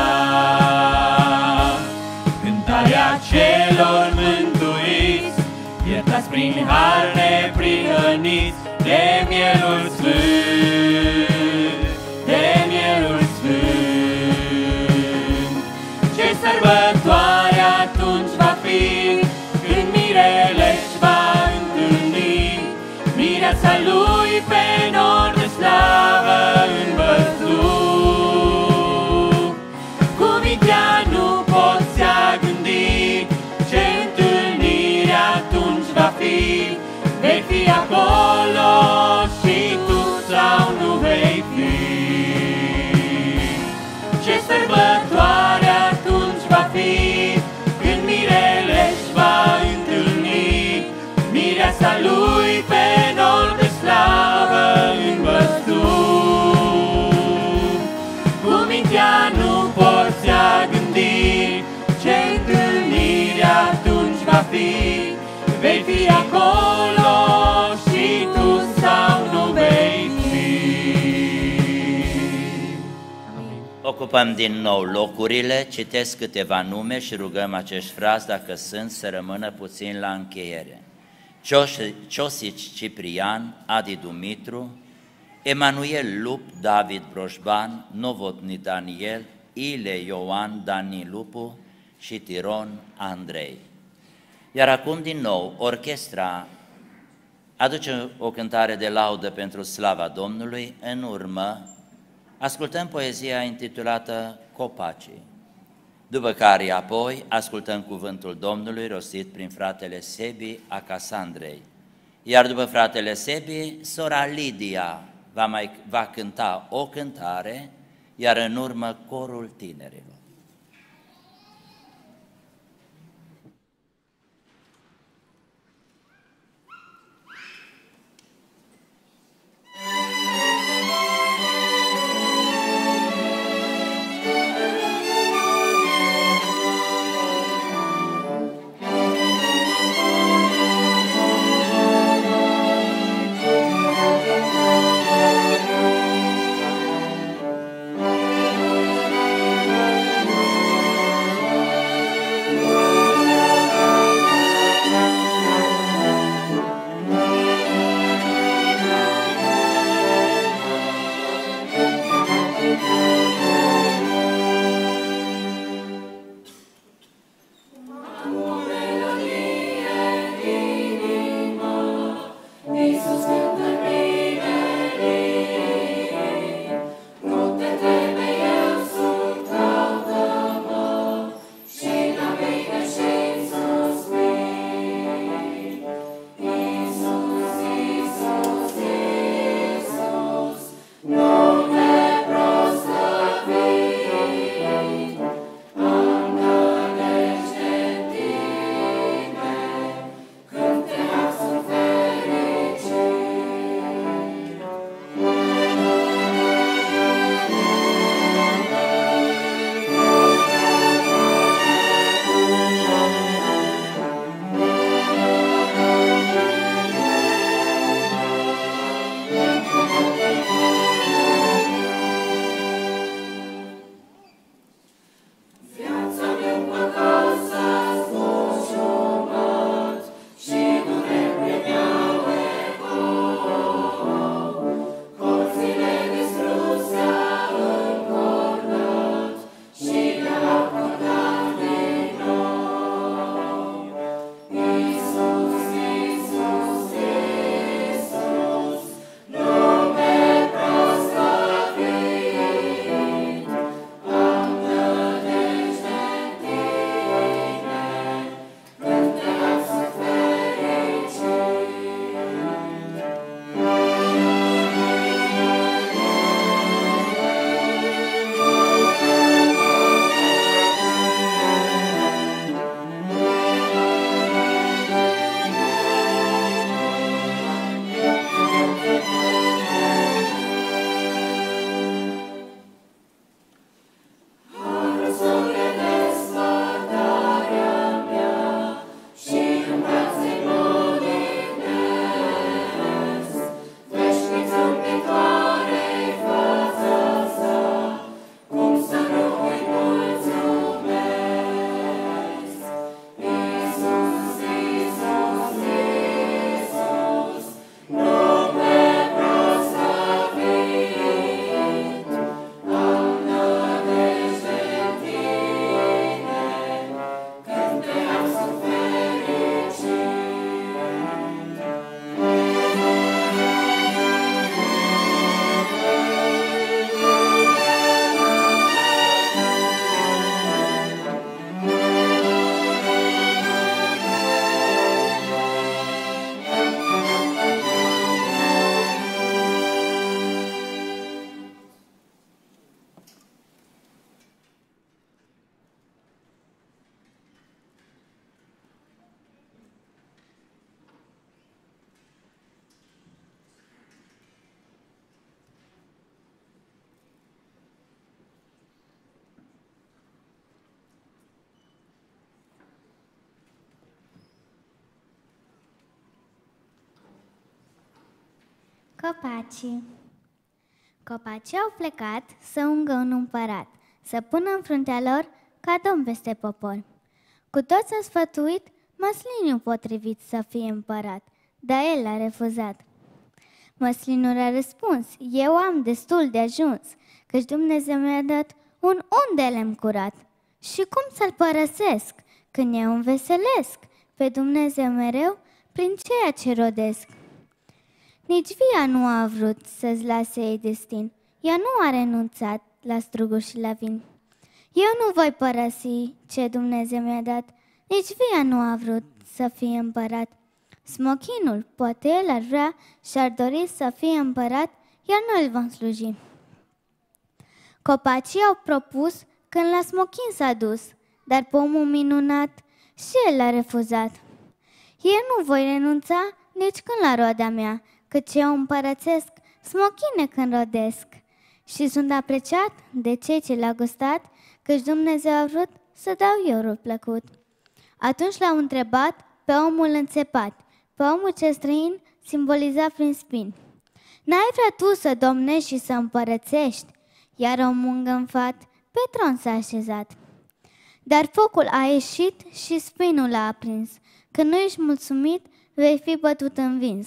cântarea celor mântuiți, iertați prin har neprihăniți de mielul sfânt, de mielul sfânt. Ce sărbătoare atunci va fi, când mirele își va întâlni mireasa lui pe nor de slavă în văzduh. Cu mintea nu poți a gândi ce întâlnire atunci va fi. Vei fi acolo și tu sau nu vei fi. Ce sărbătoare atunci va fi, când mirele își va întâlni mireasa lui pe nor de slavă în văzduh. Cu mintea nu poți a gândi ce întâlni vei fi acolo și tu sau nu vei fi. Ocupăm din nou locurile, citesc câteva nume și rugăm acești frați, dacă sunt, să rămână puțin la încheiere. Ciosici Ciprian, Adi Dumitru, Emanuel Lup, David Broșban, Novotni Daniel, Ile Ioan, Dani Lupu și Tiron Andrei. Iar acum din nou, orchestra aduce o cântare de laudă pentru slava Domnului. În urmă ascultăm poezia intitulată Copacii, după care apoi ascultăm cuvântul Domnului rostit prin fratele Sebi Acasandrei. Iar după fratele Sebi, sora Lidia va, mai, va cânta o cântare, iar în urmă corul tinerilor. Thank you. Copacii. Copacii au plecat să ungă un împărat, să pună în fruntea lor ca domn peste popor. Cu toți a sfătuit măsliniul potrivit să fie împărat, dar el a refuzat. Măslinul a răspuns, eu am destul de ajuns, căci Dumnezeu mi-a dat un un de lemn curat. Și cum să-l părăsesc, când eu înveselesc pe Dumnezeu mereu prin ceea ce rodesc? Nici via nu a vrut să-ți lase ei destin, ea nu a renunțat la struguri și la vin. Eu nu voi părăsi ce Dumnezeu mi-a dat, nici via nu a vrut să fie împărat. Smochinul, poate el ar vrea și-ar dori să fie împărat, iar noi îl vom sluji. Copacii au propus când la smochin s-a dus, dar pomul minunat și el l-a refuzat. Eu nu voi renunța nici când la roada mea, căci eu împărățesc smochine când rodesc. Și sunt apreciat de cei ce l-au gustat, căci Dumnezeu a vrut să dau eu rod plăcut. Atunci l-au întrebat pe omul înțepat, pe omul ce străin simboliza prin spini. N-ai vrea tu să domnești și să împărățești? Iar omul îngânfat pe tron s-a așezat. Dar focul a ieșit și spinul a aprins. Când nu ești mulțumit, vei fi bătut învins.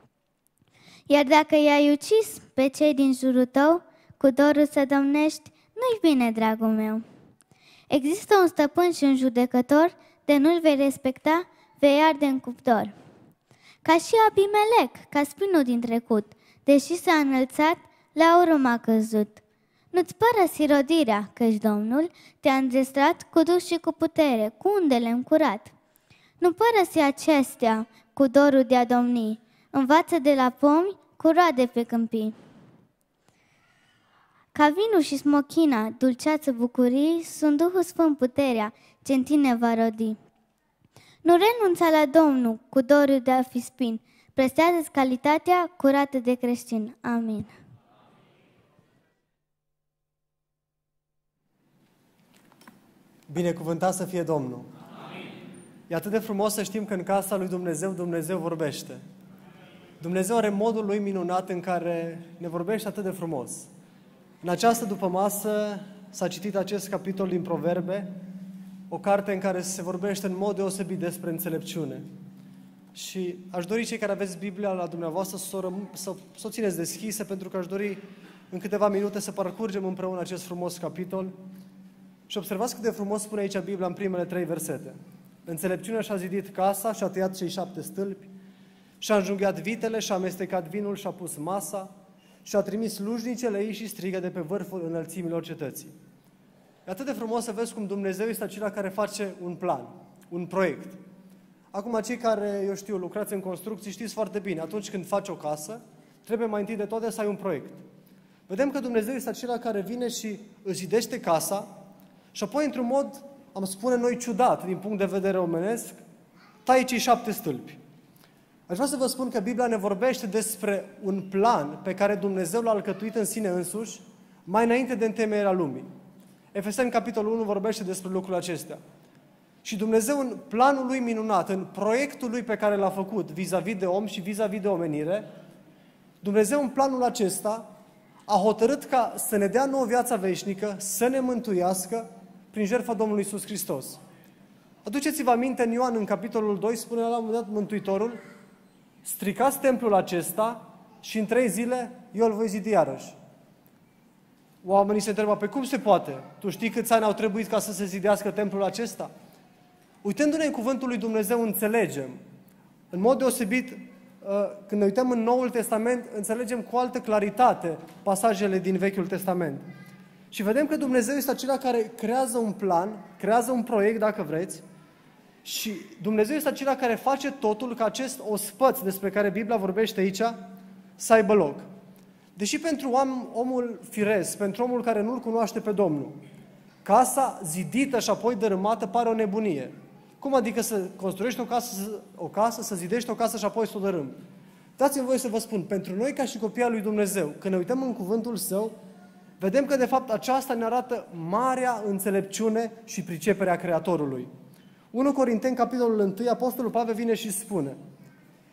Iar dacă i-ai ucis pe cei din jurul tău, cu dorul să domnești, nu-i bine, dragul meu. Există un stăpân și un judecător, de nu-l vei respecta, vei arde în cuptor. Ca și Abimelec, ca spinul din trecut, deși s-a înălțat, la urmă a căzut. Nu-ți părăsi rodirea, căci Domnul te-a înzestrat cu duh și cu putere, cu un de lemn curat. Nu părăsi acestea cu dorul de a domni, învață de la pomi cu roade pe câmpii. Ca vinul și smochina, dulceață bucurii, sunt Duhul Sfânt puterea ce în tine va rodi. Nu renunța la Domnul cu dorul de a fi spin, prestează-ți calitatea curată de creștin. Amin. Binecuvântat să fie Domnul! Amin. E atât de frumos să știm că în casa lui Dumnezeu, Dumnezeu vorbește. Dumnezeu are modul Lui minunat în care ne vorbește atât de frumos. În această dupămasă s-a citit acest capitol din Proverbe, o carte în care se vorbește în mod deosebit despre înțelepciune. Și aș dori cei care aveți Biblia la dumneavoastră să o, să, să o țineți deschisă, pentru că aș dori în câteva minute să parcurgem împreună acest frumos capitol. Și observați cât de frumos spune aici Biblia în primele trei versete. Înțelepciunea și-a zidit casa, și-a tăiat cei șapte stâlpi, și-a înjunghiat vitele, și-a amestecat vinul, și-a pus masa, și-a trimis slujnicele ei și strigă de pe vârful înălțimilor cetății. E atât de frumos să vezi cum Dumnezeu este acela care face un plan, un proiect. Acum, cei care, eu știu, lucrați în construcții, știți foarte bine, atunci când faci o casă, trebuie mai întâi de toate să ai un proiect. Vedem că Dumnezeu este acela care vine și își zidește casa, și apoi, într-un mod, am spune noi, ciudat, din punct de vedere omenesc, taie cei șapte stâlpi. Aș vrea să vă spun că Biblia ne vorbește despre un plan pe care Dumnezeu l-a alcătuit în sine însuși, mai înainte de întemeierea lumii. Efeseni, capitolul unu, vorbește despre lucrul acestea. Și Dumnezeu, în planul Lui minunat, în proiectul Lui pe care l-a făcut vis-a-vis de om și vis-a-vis de omenire, Dumnezeu, în planul acesta, a hotărât ca să ne dea nouă viața veșnică, să ne mântuiască prin jertfa Domnului Iisus Hristos. Aduceți-vă aminte, în Ioan, în capitolul doi, spune la un moment dat Mântuitorul: stricați templul acesta și în trei zile eu îl voi zidi iarăși. Oamenii se întreabă: pe cum se poate? Tu știi câți ani au trebuit ca să se zidească templul acesta? Uitându-ne în cuvântul lui Dumnezeu, înțelegem. În mod deosebit, când ne uităm în Noul Testament, înțelegem cu altă claritate pasajele din Vechiul Testament. Și vedem că Dumnezeu este acela care creează un plan, creează un proiect, dacă vreți, și Dumnezeu este acela care face totul ca acest ospăț despre care Biblia vorbește aici să aibă loc. Deși pentru om, omul firesc, pentru omul care nu-L cunoaște pe Domnul, casa zidită și apoi dărâmată pare o nebunie. Cum adică să construiești o casă, o casă, să zidești o casă și apoi să o dărâmi? Dați-mi voie să vă spun, pentru noi ca și copii al lui Dumnezeu, când ne uităm în cuvântul Său, vedem că de fapt aceasta ne arată marea înțelepciune și priceperea Creatorului. unu Corinteni, capitolul unu, Apostolul Pavel vine și spune: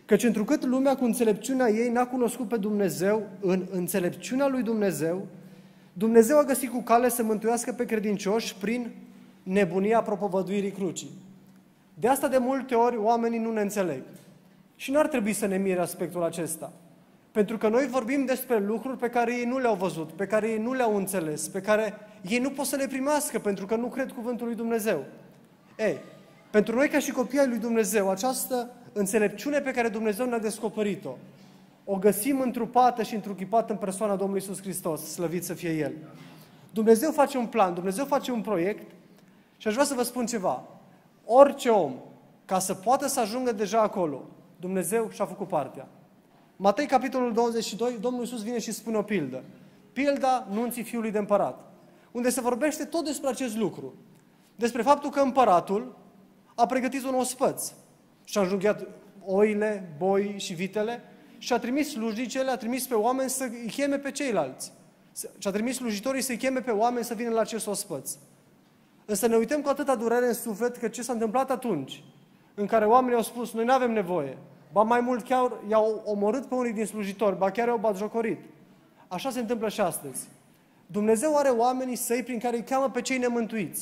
Căci întrucât lumea cu înțelepciunea ei n-a cunoscut pe Dumnezeu, în înțelepciunea lui Dumnezeu, Dumnezeu a găsit cu cale să mântuiască pe credincioși prin nebunia propovăduirii crucii. De asta de multe ori oamenii nu ne înțeleg. Și n-ar trebui să ne mire aspectul acesta. Pentru că noi vorbim despre lucruri pe care ei nu le-au văzut, pe care ei nu le-au înțeles, pe care ei nu pot să le primească pentru că nu cred cuvântul lui Dumnezeu. Ei, pentru noi ca și copii ai lui Dumnezeu, această înțelepciune pe care Dumnezeu ne-a descoperit-o, o găsim întrupată și întruchipată în persoana Domnului Iisus Hristos, slăvit să fie El. Dumnezeu face un plan, Dumnezeu face un proiect și aș vrea să vă spun ceva. Orice om, ca să poată să ajungă deja acolo, Dumnezeu și-a făcut partea. Matei, capitolul douăzeci și doi, Domnul Iisus vine și spune o pildă. Pilda nunții fiului de împărat, unde se vorbește tot despre acest lucru. Despre faptul că împăratul a pregătit un ospăț și a înjunghiat oile, boi și vitele și a trimis slujnicele, a trimis pe oameni să îi cheme pe ceilalți. Și a trimis slujitorii să îi cheme pe oameni să vină la acest ospăț. Însă ne uităm cu atâta durere în suflet că ce s-a întâmplat atunci, în care oamenii au spus, noi nu avem nevoie, ba mai mult chiar i-au omorât pe unii din slujitori, ba chiar i-au batjocorit. Așa se întâmplă și astăzi. Dumnezeu are oamenii săi prin care îi cheamă pe cei nemântuiți.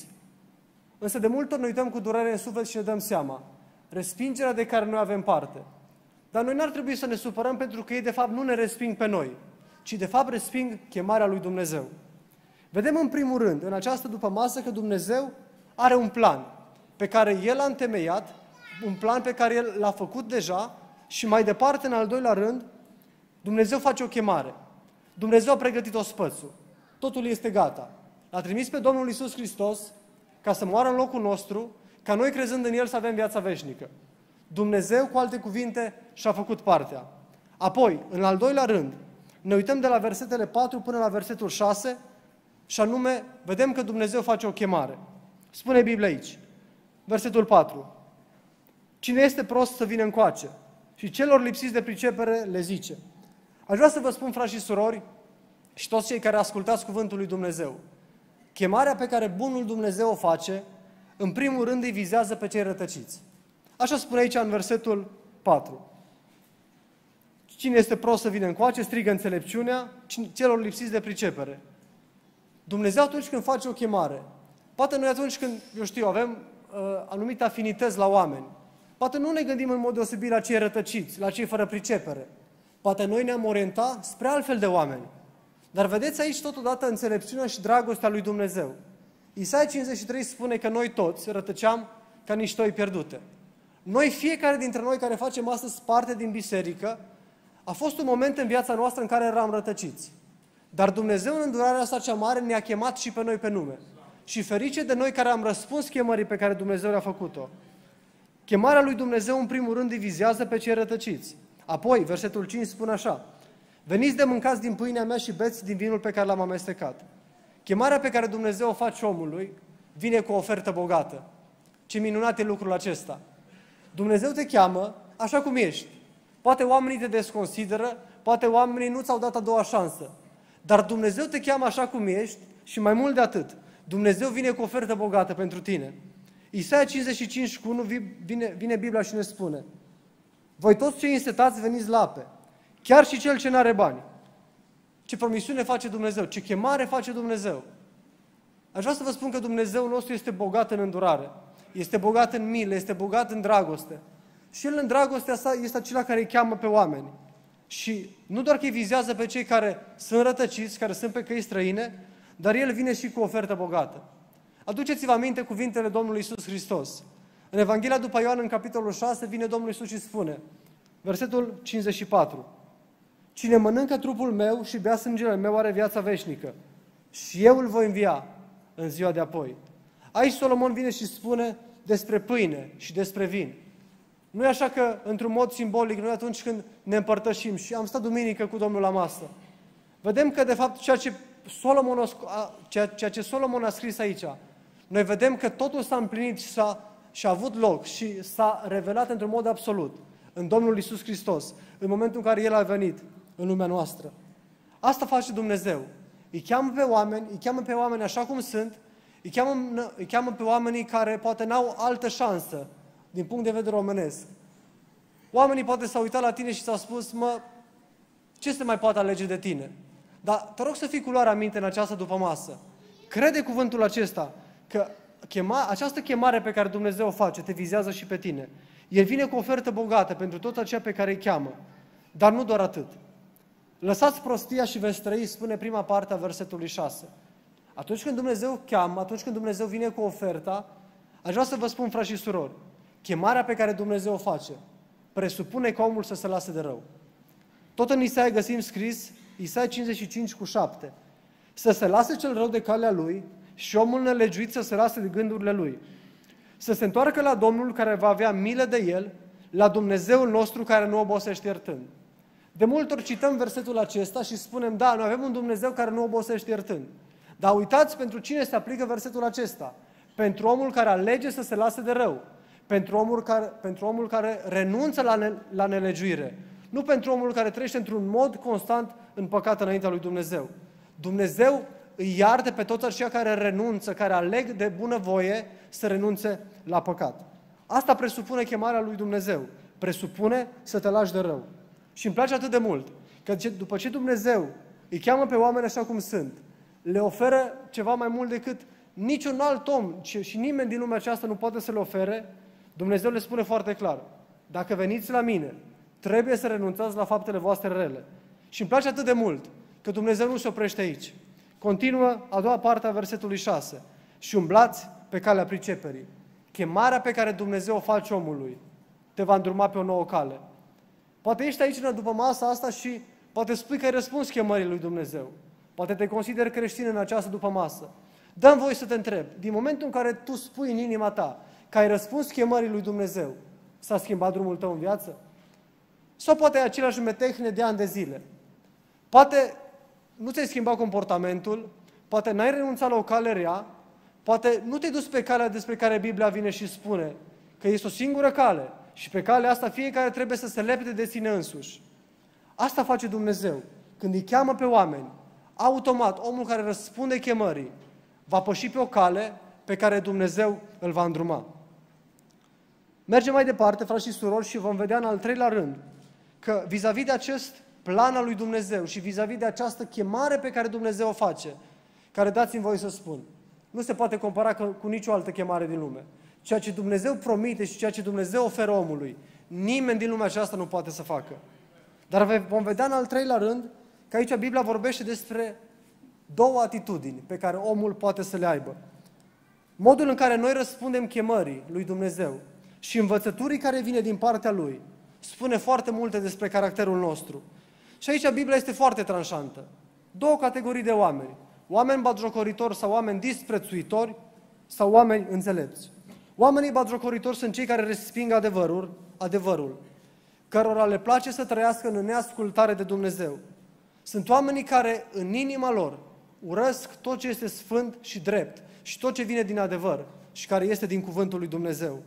Însă de multe ori ne uităm cu durere în suflet și ne dăm seama. Respingerea de care noi avem parte. Dar noi n-ar trebui să ne supărăm pentru că ei de fapt nu ne resping pe noi, ci de fapt resping chemarea lui Dumnezeu. Vedem în primul rând, în această dupămasă, că Dumnezeu are un plan pe care El l-a întemeiat, un plan pe care El l-a făcut deja și mai departe, în al doilea rând, Dumnezeu face o chemare. Dumnezeu a pregătit ospățul. Totul este gata. L-a trimis pe Domnul Iisus Hristos ca să moară în locul nostru, ca noi crezând în El să avem viața veșnică. Dumnezeu, cu alte cuvinte, și-a făcut partea. Apoi, în al doilea rând, ne uităm de la versetele patru până la versetul șase și anume, vedem că Dumnezeu face o chemare. Spune Biblia aici, versetul patru. Cine este prost să vină încoace și celor lipsiți de pricepere le zice. Aș vrea să vă spun, frați și surori, și toți cei care ascultați cuvântul lui Dumnezeu, chemarea pe care bunul Dumnezeu o face, în primul rând îi vizează pe cei rătăciți. Așa spune aici în versetul patru. Cine este prost să vină încoace, strigă înțelepciunea celor lipsiți de pricepere. Dumnezeu atunci când face o chemare, poate noi atunci când, eu știu, avem uh, anumite afinități la oameni, poate nu ne gândim în mod deosebit la cei rătăciți, la cei fără pricepere. Poate noi ne-am orientat spre altfel de oameni. Dar vedeți aici totodată înțelepciunea și dragostea lui Dumnezeu. Isaia cincizeci și trei spune că noi toți rătăceam ca niște oi pierdute. Noi, fiecare dintre noi care facem astăzi parte din biserică, a fost un moment în viața noastră în care eram rătăciți. Dar Dumnezeu, în îndurarea sa cea mare, ne-a chemat și pe noi pe nume. Și ferice de noi care am răspuns chemării pe care Dumnezeu le-a făcut-o. Chemarea lui Dumnezeu, în primul rând, îi vizează pe cei rătăciți. Apoi, versetul cinci spune așa. Veniți de mâncați din pâinea mea și beți din vinul pe care l-am amestecat. Chemarea pe care Dumnezeu o face omului vine cu o ofertă bogată. Ce minunat e lucrul acesta! Dumnezeu te cheamă așa cum ești. Poate oamenii te desconsideră, poate oamenii nu ți-au dat a doua șansă. Dar Dumnezeu te cheamă așa cum ești și mai mult de atât. Dumnezeu vine cu o ofertă bogată pentru tine. Isaia cincizeci și cinci cu unu vine, vine Biblia și ne spune: voi toți cei însetați veniți la ape, chiar și cel ce n-are bani. Ce promisiune face Dumnezeu, ce chemare face Dumnezeu. Aș vrea să vă spun că Dumnezeu nostru este bogat în îndurare, este bogat în milă, este bogat în dragoste. Și El în dragostea sa este acela care îi cheamă pe oameni. Și nu doar că îi vizează pe cei care sunt rătăciți, care sunt pe căi străine, dar El vine și cu o ofertă bogată. Aduceți-vă aminte cuvintele Domnului Iisus Hristos. În Evanghelia după Ioan, în capitolul șase, vine Domnul Iisus și spune, versetul cincizeci și patru, cine mănâncă trupul meu și bea sângele meu are viața veșnică și eu îl voi învia în ziua de apoi. Aici Solomon vine și spune despre pâine și despre vin. Nu e așa că, într-un mod simbolic, noi atunci când ne împărtășim și am stat duminică cu Domnul la masă, vedem că, de fapt, ceea ce Solomon a, ceea, ceea ce Solomon a scris aici, noi vedem că totul s-a împlinit și, s-a, și a avut loc și s-a revelat într-un mod absolut în Domnul Iisus Hristos, în momentul în care El a venit în lumea noastră. Asta face Dumnezeu. Îi cheamă pe oameni, îi cheamă pe oameni așa cum sunt, îi cheamă, îi cheamă pe oamenii care poate n-au altă șansă din punct de vedere omenesc. Oamenii poate s-au uitat la tine și s-au spus, mă, ce se mai poate alege de tine? Dar te rog să fii cu luarea minte în această dupămasă. Crede cuvântul acesta, că chema, această chemare pe care Dumnezeu o face, te vizează și pe tine. El vine cu o ofertă bogată pentru tot aceea pe care îi cheamă. Dar nu doar atât. Lăsați prostia și veți trăi, spune prima parte a versetului șase. Atunci când Dumnezeu cheamă, atunci când Dumnezeu vine cu oferta, aș vrea să vă spun, frați și surori, chemarea pe care Dumnezeu o face presupune ca omul să se lase de rău. Tot în Isaia găsim scris, Isaia cincizeci și cinci cu șapte, să se lase cel rău de calea lui și omul nelegiuit să se lase de gândurile lui. Să se întoarcă la Domnul care va avea milă de el, la Dumnezeul nostru care nu obosește iertând. De multe ori cităm versetul acesta și spunem, da, noi avem un Dumnezeu care nu obosește iertând. Dar uitați pentru cine se aplică versetul acesta. Pentru omul care alege să se lase de rău. Pentru omul care, pentru omul care renunță la, ne, la nelegiuire. Nu pentru omul care trăiește într-un mod constant în păcat înaintea lui Dumnezeu. Dumnezeu îi iartă pe toți aceia care renunță, care aleg de bunăvoie să renunțe la păcat. Asta presupune chemarea lui Dumnezeu. Presupune să te lași de rău. Și îmi place atât de mult că după ce Dumnezeu îi cheamă pe oameni așa cum sunt, le oferă ceva mai mult decât niciun alt om și nimeni din lumea aceasta nu poate să le ofere, Dumnezeu le spune foarte clar, dacă veniți la mine, trebuie să renunțați la faptele voastre rele. Și îmi place atât de mult că Dumnezeu nu se oprește aici. Continuă a doua parte a versetului șase. Și umblați pe calea priceperii. Chemarea pe care Dumnezeu o face omului te va îndruma pe o nouă cale. Poate ești aici după masa asta și poate spui că ai răspuns chemării lui Dumnezeu. Poate te consideri creștin în această după masă. Dă-mi voie să te întreb, din momentul în care tu spui în inima ta că ai răspuns chemării lui Dumnezeu, s-a schimbat drumul tău în viață? Sau poate ai aceleași metehne de ani de zile? Poate nu ți-ai schimbat comportamentul, poate n-ai renunțat la o cale rea, poate nu te-ai dus pe calea despre care Biblia vine și spune că este o singură cale și pe calea asta fiecare trebuie să se lepede de sine însuși. Asta face Dumnezeu. Când îi cheamă pe oameni, automat, omul care răspunde chemării va păși pe o cale pe care Dumnezeu îl va îndruma. Mergem mai departe, frați și surori, și vom vedea în al treilea rând că vis-a-vis de acest plan al lui Dumnezeu și vis-a-vis de această chemare pe care Dumnezeu o face, care, dați-mi voie să spun, nu se poate compara cu nicio altă chemare din lume. Ceea ce Dumnezeu promite și ceea ce Dumnezeu oferă omului, nimeni din lumea aceasta nu poate să facă. Dar vom vedea în al treilea rând că aici Biblia vorbește despre două atitudini pe care omul poate să le aibă. Modul în care noi răspundem chemării lui Dumnezeu și învățăturii care vine din partea Lui spune foarte multe despre caracterul nostru. Și aici Biblia este foarte tranșantă. Două categorii de oameni. Oameni batjocoritori sau oameni disprețuitori sau oameni înțelepți. Oamenii batjocoritori sunt cei care resping adevărul, adevărul, cărora le place să trăiască în neascultare de Dumnezeu. Sunt oamenii care în inima lor urăsc tot ce este sfânt și drept și tot ce vine din adevăr și care este din cuvântul lui Dumnezeu.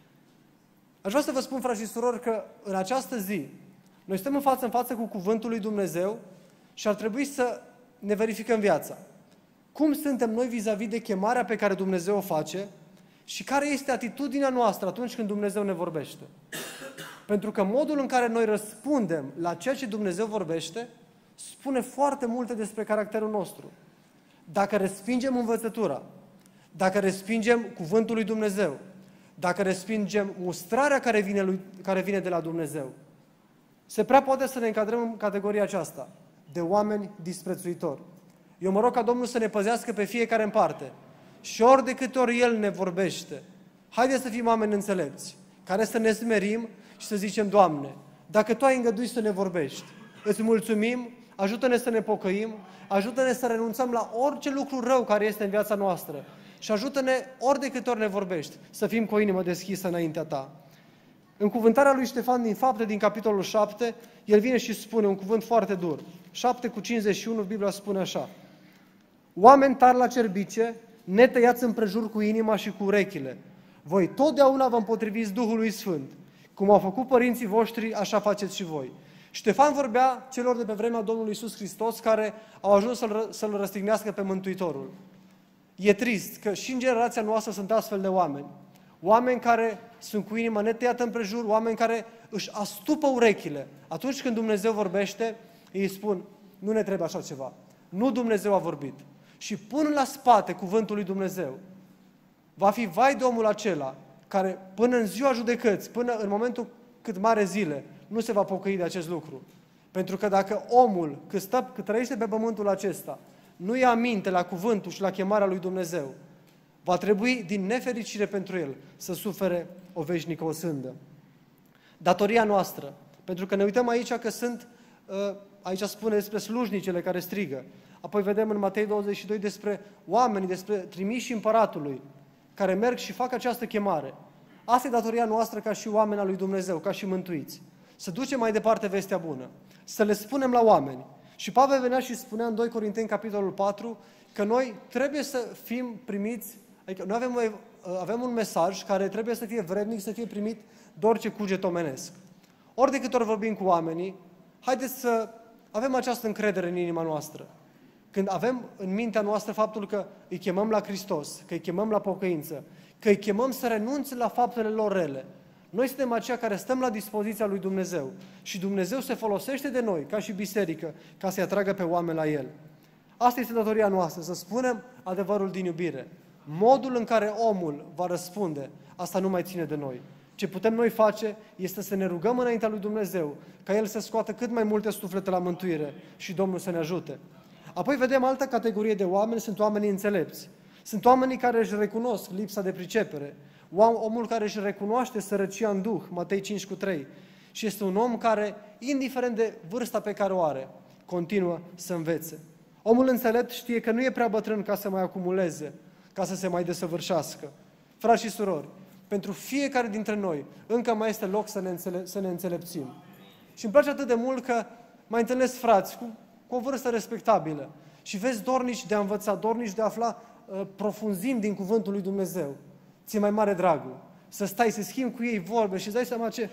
Aș vrea să vă spun, frați și surori, că în această zi noi suntem în față în față cu cuvântul lui Dumnezeu și ar trebui să ne verificăm viața. Cum suntem noi vis-a-vis de chemarea pe care Dumnezeu o face și care este atitudinea noastră atunci când Dumnezeu ne vorbește. Pentru că modul în care noi răspundem la ceea ce Dumnezeu vorbește spune foarte multe despre caracterul nostru. Dacă respingem învățătura, dacă respingem cuvântul lui Dumnezeu, dacă respingem mustrarea care vine, lui, care vine de la Dumnezeu, se prea poate să ne încadrăm în categoria aceasta, de oameni disprețuitori. Eu mă rog ca Domnul să ne păzească pe fiecare în parte și ori de câte ori El ne vorbește, haideți să fim oameni înțelepți, care să ne smerim și să zicem, Doamne, dacă Tu ai îngăduit să ne vorbești, îți mulțumim, ajută-ne să ne pocăim, ajută-ne să renunțăm la orice lucru rău care este în viața noastră și ajută-ne ori de câte ori ne vorbești, să fim cu o inimă deschisă înaintea Ta. În cuvântarea lui Ștefan din Fapte, din capitolul șapte, el vine și spune un cuvânt foarte dur. șapte cu cincizeci și unu, Biblia spune așa: oameni tari la cerbice, netăiați împrejur cu inima și cu urechile, voi totdeauna vă împotriviți Duhului Sfânt. Cum au făcut părinții voștri, așa faceți și voi. Ștefan vorbea celor de pe vremea Domnului Iisus Hristos care au ajuns să-L, să-L răstignească pe Mântuitorul. E trist că și în generația noastră sunt astfel de oameni. oameni care sunt cu inima netăiată împrejur, oameni care își astupă urechile. Atunci când Dumnezeu vorbește, ei spun, nu ne trebuie așa ceva. Nu Dumnezeu a vorbit. Și pun la spate cuvântul lui Dumnezeu. Va fi vai de omul acela care până în ziua judecății, până în momentul cât mare zile, nu se va pocăi de acest lucru. Pentru că dacă omul, cât, stă, cât trăiește pe pământul acesta, nu ia aminte la cuvântul și la chemarea lui Dumnezeu, va trebui, din nefericire pentru el, să sufere o veșnică osândă. Datoria noastră, pentru că ne uităm aici că sunt, aici spune despre slujnicele care strigă, apoi vedem în Matei douăzeci și doi despre oamenii, despre trimișii împăratului, care merg și fac această chemare. Asta e datoria noastră ca și oameni al lui Dumnezeu, ca și mântuiți. Să ducem mai departe vestea bună, să le spunem la oameni. Și Pavel venea și spunea în doi Corinteni, capitolul patru, că noi trebuie să fim primiți, adică noi avem, avem un mesaj care trebuie să fie vrednic, să fie primit de orice cuget omenesc. Ori de câte ori vorbim cu oamenii, haideți să avem această încredere în inima noastră. Când avem în mintea noastră faptul că îi chemăm la Hristos, că îi chemăm la pocăință, că îi chemăm să renunțe la faptele lor rele, noi suntem aceia care stăm la dispoziția lui Dumnezeu și Dumnezeu se folosește de noi, ca și biserică, ca să-i atragă pe oameni la El. Asta este datoria noastră, să spunem adevărul din iubire. Modul în care omul va răspunde, asta nu mai ține de noi. Ce putem noi face este să ne rugăm înaintea lui Dumnezeu, ca El să scoată cât mai multe suflete la mântuire și Domnul să ne ajute. Apoi vedem altă categorie de oameni, sunt oamenii înțelepți. Sunt oamenii care își recunosc lipsa de pricepere. Omul care își recunoaște sărăcia în duh, Matei cinci cu trei. Și este un om care, indiferent de vârsta pe care o are, continuă să învețe. Omul înțelept știe că nu e prea bătrân ca să mai acumuleze, ca să se mai desăvârșească. Frați și surori, pentru fiecare dintre noi încă mai este loc să ne, înțele- să ne înțelepțim. Și îmi place atât de mult că mai întâlnesc frați cu, cu o vârstă respectabilă și vezi dornici de a învăța, dornici de a afla uh, profunzim din cuvântul lui Dumnezeu. Ți-e mai mare dragul să stai, să schimbi cu ei vorbe și îți dai seama ce,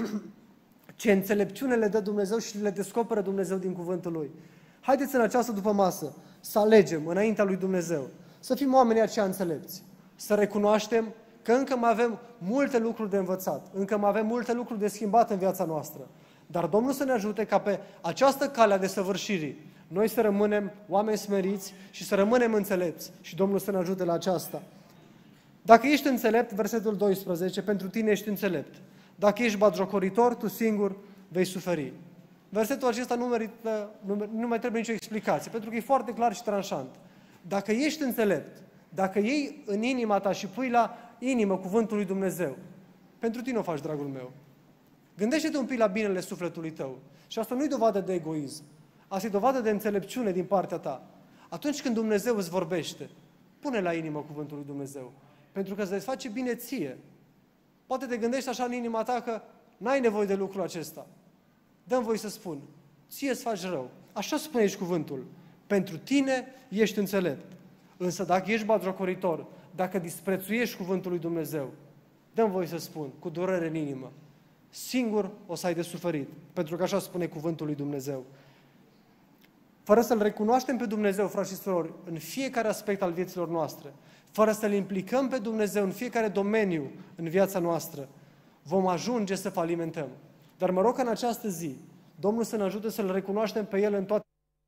ce înțelepciune le dă Dumnezeu și le descoperă Dumnezeu din cuvântul Lui. Haideți în această dupămasă să alegem înaintea lui Dumnezeu, să fim oamenii aceia înțelepți, să recunoaștem că încă mai avem multe lucruri de învățat, încă mai avem multe lucruri de schimbat în viața noastră. Dar Domnul să ne ajute ca pe această cale a desăvârșirii noi să rămânem oameni smeriți și să rămânem înțelepți și Domnul să ne ajute la aceasta. Dacă ești înțelept, versetul doisprezece, pentru tine ești înțelept. Dacă ești batjocoritor, tu singur vei suferi. Versetul acesta nu, merită, nu, nu mai trebuie nicio explicație, pentru că e foarte clar și tranșant. Dacă ești înțelept, dacă iei în inima ta și pui la inimă cuvântul lui Dumnezeu, pentru tine o faci, dragul meu. Gândește-te un pic la binele sufletului tău. Și asta nu e dovadă de egoism. Asta e dovadă de înțelepciune din partea ta. Atunci când Dumnezeu îți vorbește, pune la inimă cuvântul lui Dumnezeu. Pentru că îți face bine ție. Poate te gândești așa în inima ta că n-ai nevoie de lucrul acesta. Dă-mi voie să spun, ție îți faci rău. Așa spune aici cuvântul. Pentru tine ești înțelept. Însă dacă ești batjocoritor, dacă disprețuiești cuvântul lui Dumnezeu, dă-mi voie să spun, cu durere în inimă, singur o să ai de suferit. Pentru că așa spune cuvântul lui Dumnezeu. Fără să-L recunoaștem pe Dumnezeu, frați și surori, în fiecare aspect al vieților noastre, fără să-L implicăm pe Dumnezeu în fiecare domeniu în viața noastră, vom ajunge să falimentăm. Dar mă rog ca în această zi, Domnul să ne ajute să-L recunoaștem pe El în toate.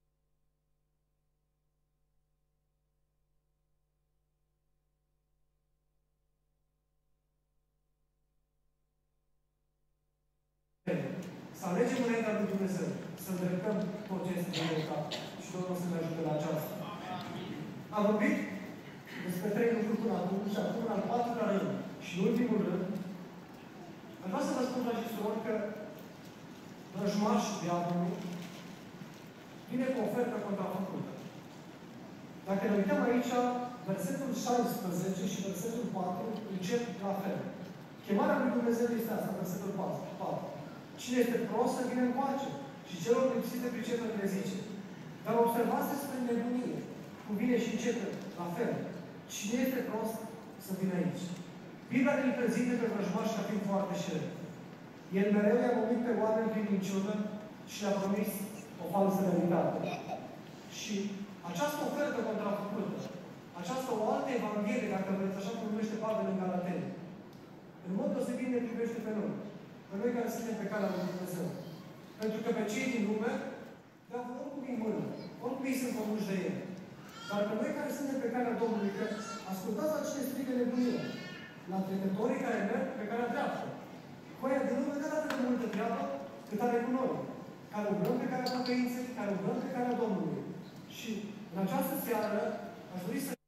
Să alegem înaintea lui Dumnezeu, să îndreptăm tot ce este de dreptat și Domnul să ne ajute la aceasta. Am vorbit despre trei lucruri până acum și acum al patrulea rând și în ultimul rând, aș vrea să vă spun, dragi surori, că vrăjmașul diavolului vine cu ofertă contrafăcută. Dacă ne uităm aici, versetul șaisprezece și versetul patru încep la fel. Chemarea lui Dumnezeu este asta, versetul patru. Cine este prost să vină încoace și celor lipsiți de pricepere le zice. Dar observați despre nebunie, cum vine și începe la fel. Cine este prost să vină aici. Biblia ne prezinte pe vrăjmași ca fiind foarte șer. El mereu i-a numit pe oameni prin minciună și le-a promis o falsă realitate. Și această ofertă contrafăcută, această o altă evanghelie, dacă vreți, așa cum numește Pavel în Galateni, în mod deosebit ne privește pe noi. Pe noi care suntem pe calea lui Dumnezeu. Pentru că pe cei din lume, dar oricum îi mână, oricum ei sunt conduși de El. Dar pe noi care suntem pe calea Domnului, că ascultați la cine strică nebunie, la trecătorii care merg pe calea dreaptă. Coaia de lume nu are atât de multă treabă cât are cu noi. Care umblăm pe calea pocăinței, care umblăm pe calea Domnului. Și în această seară aș dori să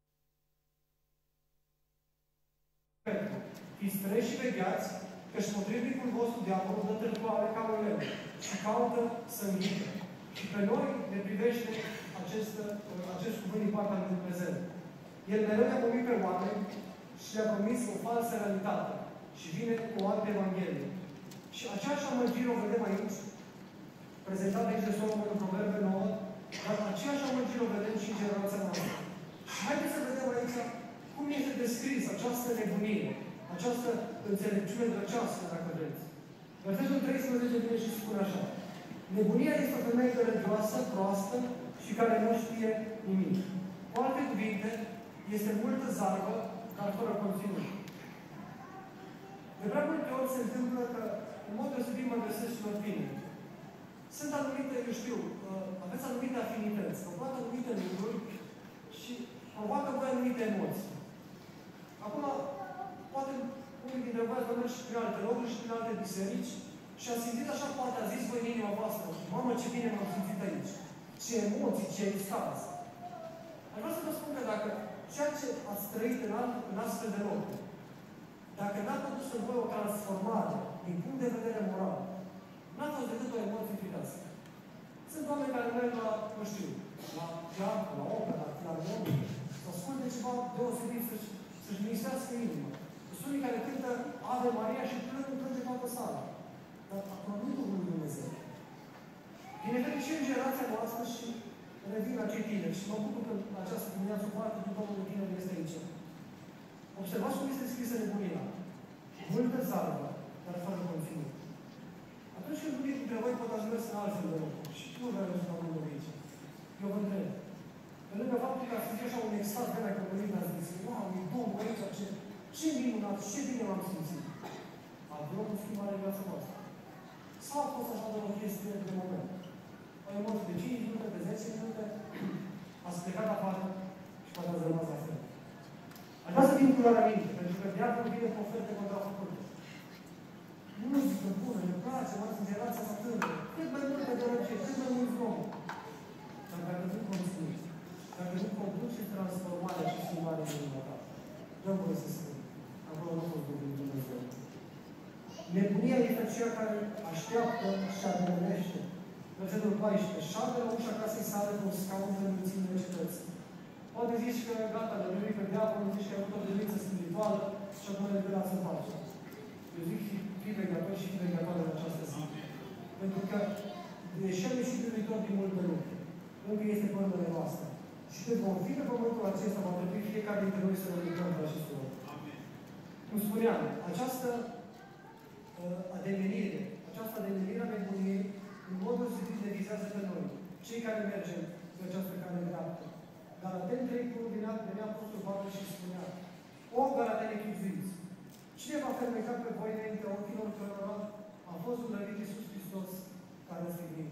fiți treji și vegheați, că-și potrivnicul vostru diavolul dă târcoare ca un lemn și caută să înghite. Și pe noi ne privește acest, acest cuvânt din partea lui Dumnezeu. El mereu ne-a vorbit pe oameni și le-a promis o falsă realitate. Și vine cu o altă Evanghelie. Și aceeași amăgire o vedem aici, prezentată aici de Solomon în Proverbe nouă, dar aceeași amăgire o vedem și în generația noastră. Și haideți să vedem aici cum este descris această nebunie, această înțelepciune drăcească, dacă vreți. Versetul treisprezece vine și spune așa. Nebunia este o femeie religioasă, proastă și care nu știe nimic. Cu alte cuvinte, este multă zarvă, dar fără conținut. De prea multe ori se întâmplă că, în mod deosebit, mă găsesc și la tine. Sunt anumite, eu știu, aveți anumite afinități, vă plac anumite lucruri și provoacă voi anumite emoții. Acum, poate unii dintre voi vă merg și prin alte locuri și prin alte biserici și a simțit așa, poate a zis voi în inima voastră, mamă, ce bine m-am simțit aici. Ce emoții, ce extaz. Aș vrea să vă spun că dacă ceea ce ați trăit în, alt, în astfel de locuri, dacă n-a produs în voi o transformare din punct de vedere moral, n-a fost decât o emoție firească. Sunt oameni care merg la, nu știu, la teatru, la opera, la filarmonie, să asculte ceva deosebit, să-și, să-și ministrească inima. Sunt unii care cântă Ave Maria și plâng, plânge toată sala. Dar acum nu Duhul lui Dumnezeu. Din efect și în generația noastră și revin la cei tineri și mă bucur că în această dimineață foarte din Domnul tineri este aici. Observați cum este scrisă nebunia. Multă zarvă, dar fără conținut. Atunci când unii dintre voi pot ajunge în altfel de locuri și nu vreau să mă mă aici. Eu vă întreb. Pe lângă faptul că ați simțit așa un extaz de la comunii, ați zis, wow, e Domnul aici, ce, ce minunat, ce bine m-am simțit. A vrut o schimbare în viața voastră. Sau a fost așa de o chestie de moment. O emoție de cinci minute, de zece minute, ați plecat afară și poate ați rămas la fel. Aș vrea să vin cu luarea minte, pentru că diavolul vine cu oferte contrafăcute. Muzică bună, ne place, mai sunt generația asta tânără. Cât mai multă gălăgie, cât mai mult om. Dar dacă nu consumiți, dacă nu conduceți transformarea și schimbarea din inima ta, dăm voie să spun. Acolo nu a fost Duhul lui Dumnezeu. Nebunia este aceea care așteaptă și ademenește. Versetul paisprezece. Șade la ușa casei sale cu un scaun de mulțimile cetății. Poate zici că gata, de lui pe diavolul, zici că ai avut o delință spirituală și acum ne vrea să faci. Eu zic, fii vegător și fii vegător în această zi. Pentru că deși am ieșit privitor din multe lucruri, încă este părândele noastre. Și când vom fi pe pământul acesta, va trebui fiecare dintre noi să ne ridicăm pe acest lucru. Cum spuneam, această uh, ademenire, această ademenire a nebuniei, în mod deosebit ne vizează pe noi, cei care mergem pe această cale dreaptă. Galaten trei cu ordinat, venea Apostol Pavel și spunea, o Galateni chipzuiți, cine va fermeca pe voi înainte ochilor cărora a fost urmărit Iisus Hristos care a sfârșit?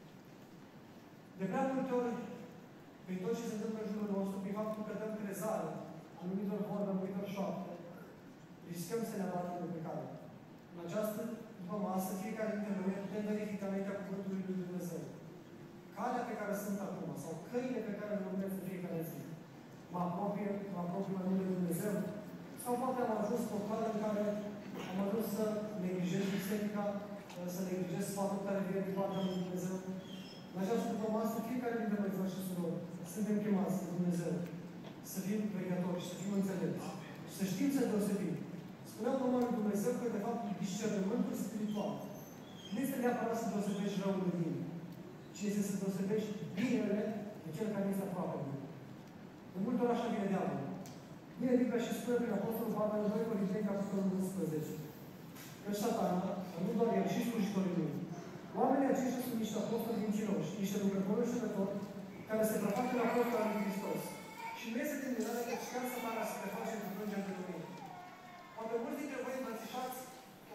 De prea multe ori, prin tot ce se întâmplă în jurul nostru, prin faptul că dăm crezare anumitor vorbe, anumitor șoapte, riscăm să ne abatem de pe cale. În această după masă, fiecare dintre noi putem verifica înaintea cuvântului lui Dumnezeu. Calea pe care sunt acum, sau căile pe care le urmez în fiecare zi, mă apropie, mă apropie mai mult de Dumnezeu, sau poate am ajuns pe o cale în care am ajuns să neglijez biserica, să neglijez sfatul care vine din partea lui Dumnezeu. În această după masă, fiecare dintre noi, frăți și surori, suntem chemați de Dumnezeu să fim vegători și să fim înțelepți. Și să știm să deosebim. Spunea Domnul lui Dumnezeu că, de fapt, discernământul spiritual nu este neapărat să deosebești răul de bine, ci este să deosebești binele de cel care este aproape de bine. De multe ori așa vine diavolul. Vine Biblia și spune prin Apostolul Pavel în doi Corinteni, capitolul unsprezece. Că Satana, nu doar el, și slujitorii lui, oamenii aceștia sunt niște apostoli mincinoși, niște lucrători înșelători, care se prefac în apostolul lui Hristos. Și nu este din mirare că chiar Satana se preface cu plângeri de lumini. Poate mulți dintre voi îmbrățișați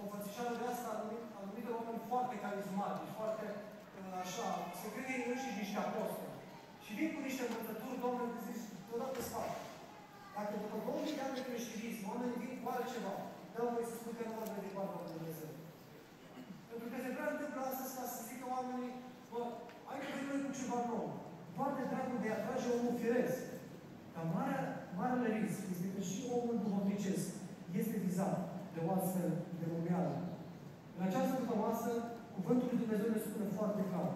înfățișare de asta anumite, anumite oameni foarte carismatici, foarte uh, așa, se crede ei înșiși niște apostoli. Și vin cu niște învățături, Domnul îți zici, deodată sfat. Dacă după două mii de ani de creștinism, oamenii vin cu altceva, dă-o voi să spun că nu vorbesc de partea lui Dumnezeu. Pentru că se prea întâmplă astăzi ca să zică oamenii, bă, hai că vrem noi cu ceva nou. Doar de dragul de a atrage omul firesc. Dar mare, marele risc este că și omul duhovnicesc este vizat de o astfel de momeală. În această după masă, cuvântul lui Dumnezeu ne spune foarte clar.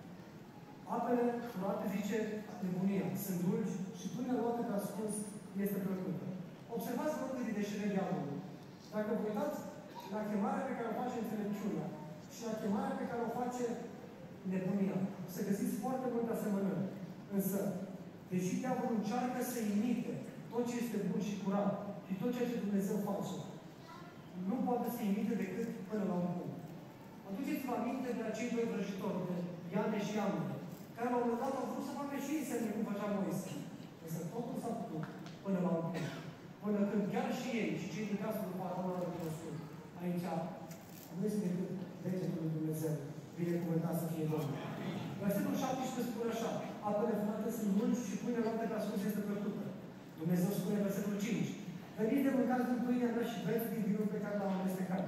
Apele curate, zice, nebunia, sunt dulci și pâinea luată pe ascuns este plăcută. Observați lucrul de deșire diavolului. Dacă vă uitați la chemarea pe care o face înțelepciunea și la chemarea pe care o face nebunia, să găsiți foarte multe asemănări. Însă, deși diavolul încearcă să imite tot ce este bun și curat și tot ceea ce Dumnezeu face, nu poate să imite decât până la un punct. Aduceți-vă aminte de acei doi vrăjitori, de Iane și Amne, care la un moment dat au vrut să facă și ei semne cum făcea Moise. Însă totul s-a făcut până la un punct. Până când chiar și ei și cei din casă lui Faraon au recunoscut. Aici nu este decât degetul lui Dumnezeu. Binecuvântat să fie Domnul. Versetul șaptesprezece spune așa: apele frate sunt mulți și pâinea luată pe ascuns este plăcută. Dumnezeu spune versetul cinci: veniți de mâncați din pâinea mea și beți din vinul pe care l-am amestecat.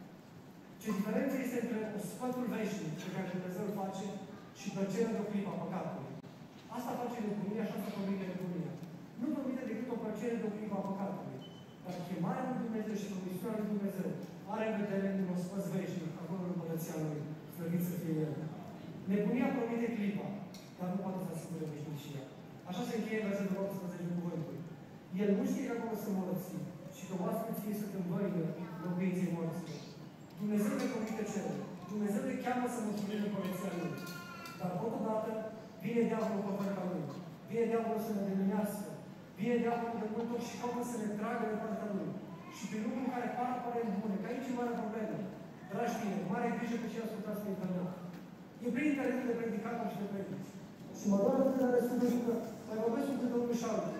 Ce diferență este între ospătul veșnic pe care Dumnezeu îl face și plăcerea de o clipă a păcatului. Asta face nebunia, așa se promite nebunia. Nu promite decât o plăcere de o clipă a păcatului. Dar chemarea lui Dumnezeu și promisiunea lui Dumnezeu are în vedere un ospăț veșnic, acolo în Împărăția Lui, slăvit să fie El. Nebunia promite clipa, dar nu poate să asigure veșnicia. Așa se încheie versetul optsprezece în cuvântul. El nu știe că acolo sunt morții și că oaspeții sunt în văile locuinței morților. Dumnezeu ne promite cerul. Dumnezeu ne cheamă să mulțumim în Împărăția Lui. Dar totodată vine diavolul pe vărca Lui. Vine diavolul să ne deminească. Vine diavolul de multe ori și caută să ne tragă de partea Lui. Și pe lucruri care par aparent bune, că aici e mare problemă. Dragi mine, mare grijă pe ce ascultați pe internet. E prin internet de predicat și de predici. Și mă doar atât de răspunde că mai vorbesc cu câte unul și altul.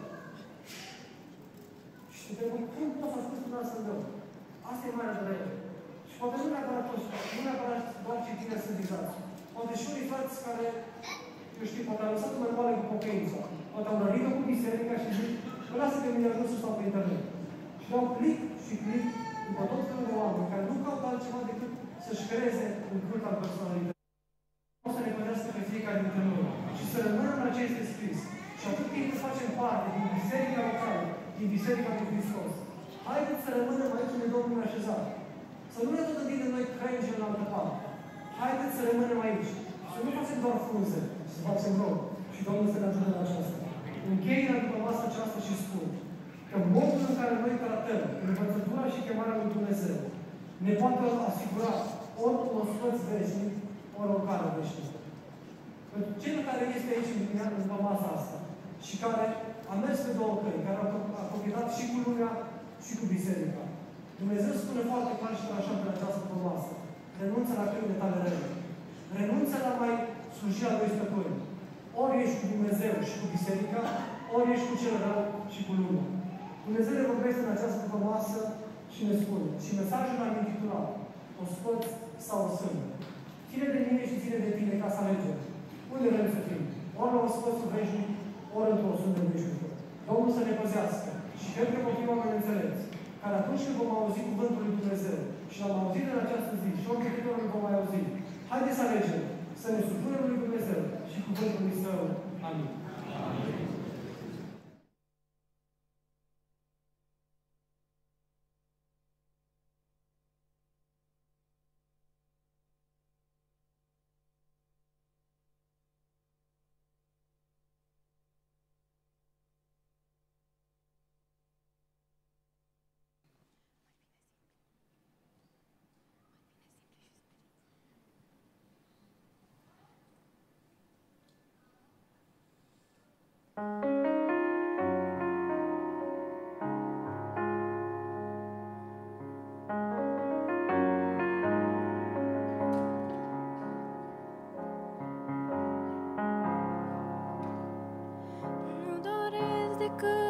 Și te întreb, cum poți să asculti un astfel de om? Asta e marea durere. Și poate nu neapărat toți, nu neapărat doar cei tineri sunt vizați. Poate și unii frați care, eu știu, poate au lăsat mai moale cu pocăința. Poate au rărit-o cu biserica și zic, mă lasă că mine ajuns să stau pe internet. Și dau click și click după tot felul de oameni care nu caută altceva decât să-și creeze un cult al personalității. O să ne păzească pe fiecare dintre noi și să rămână în ce este scris. Și atât timp să facem parte din biserica locală, din biserica lui Hristos, haideți să rămânem aici unde Domnul ne-a așezat. Să nu ne tot întinde noi crenge în altă parte. Haideți să rămânem aici. Să nu facem doar frunze, să facem rog. Și Domnul să ne ajute la aceasta. Încheie la după masă aceasta și spun că modul în care noi tratăm învățătura și chemarea lui Dumnezeu ne poate asigura ori un sfânt veșnic, ori o cară veșnică. Pentru cel care este aici în dimineață, după masa asta, și care a mers pe două căi, care a cochetat și cu lumea și cu biserica. Dumnezeu spune foarte clar și așa pe această masă: renunță la căile tale rele. Renunță la mai slujirea lui stăpâni. Ori ești cu Dumnezeu și cu biserica, ori ești cu cel rău și cu lumea. Dumnezeu ne vorbește în această după masă și ne spune. Și mesajul l-am intitulat: o scoți sau o sâmbă. Ține de mine și ține de tine ca să alegem. Unde vrem să fim? Ori la o scoți veșnic, ori într-o sâmbă veșnică. Domnul să ne păzească. Și cred că vom fi oameni înțelepți, care atunci când vom auzi cuvântul lui Dumnezeu și l-am auzit în această zi și orice câte ori vom mai auzi, haideți să alegem să ne supunem lui Dumnezeu și cuvântul lui Său. Amin. Amin.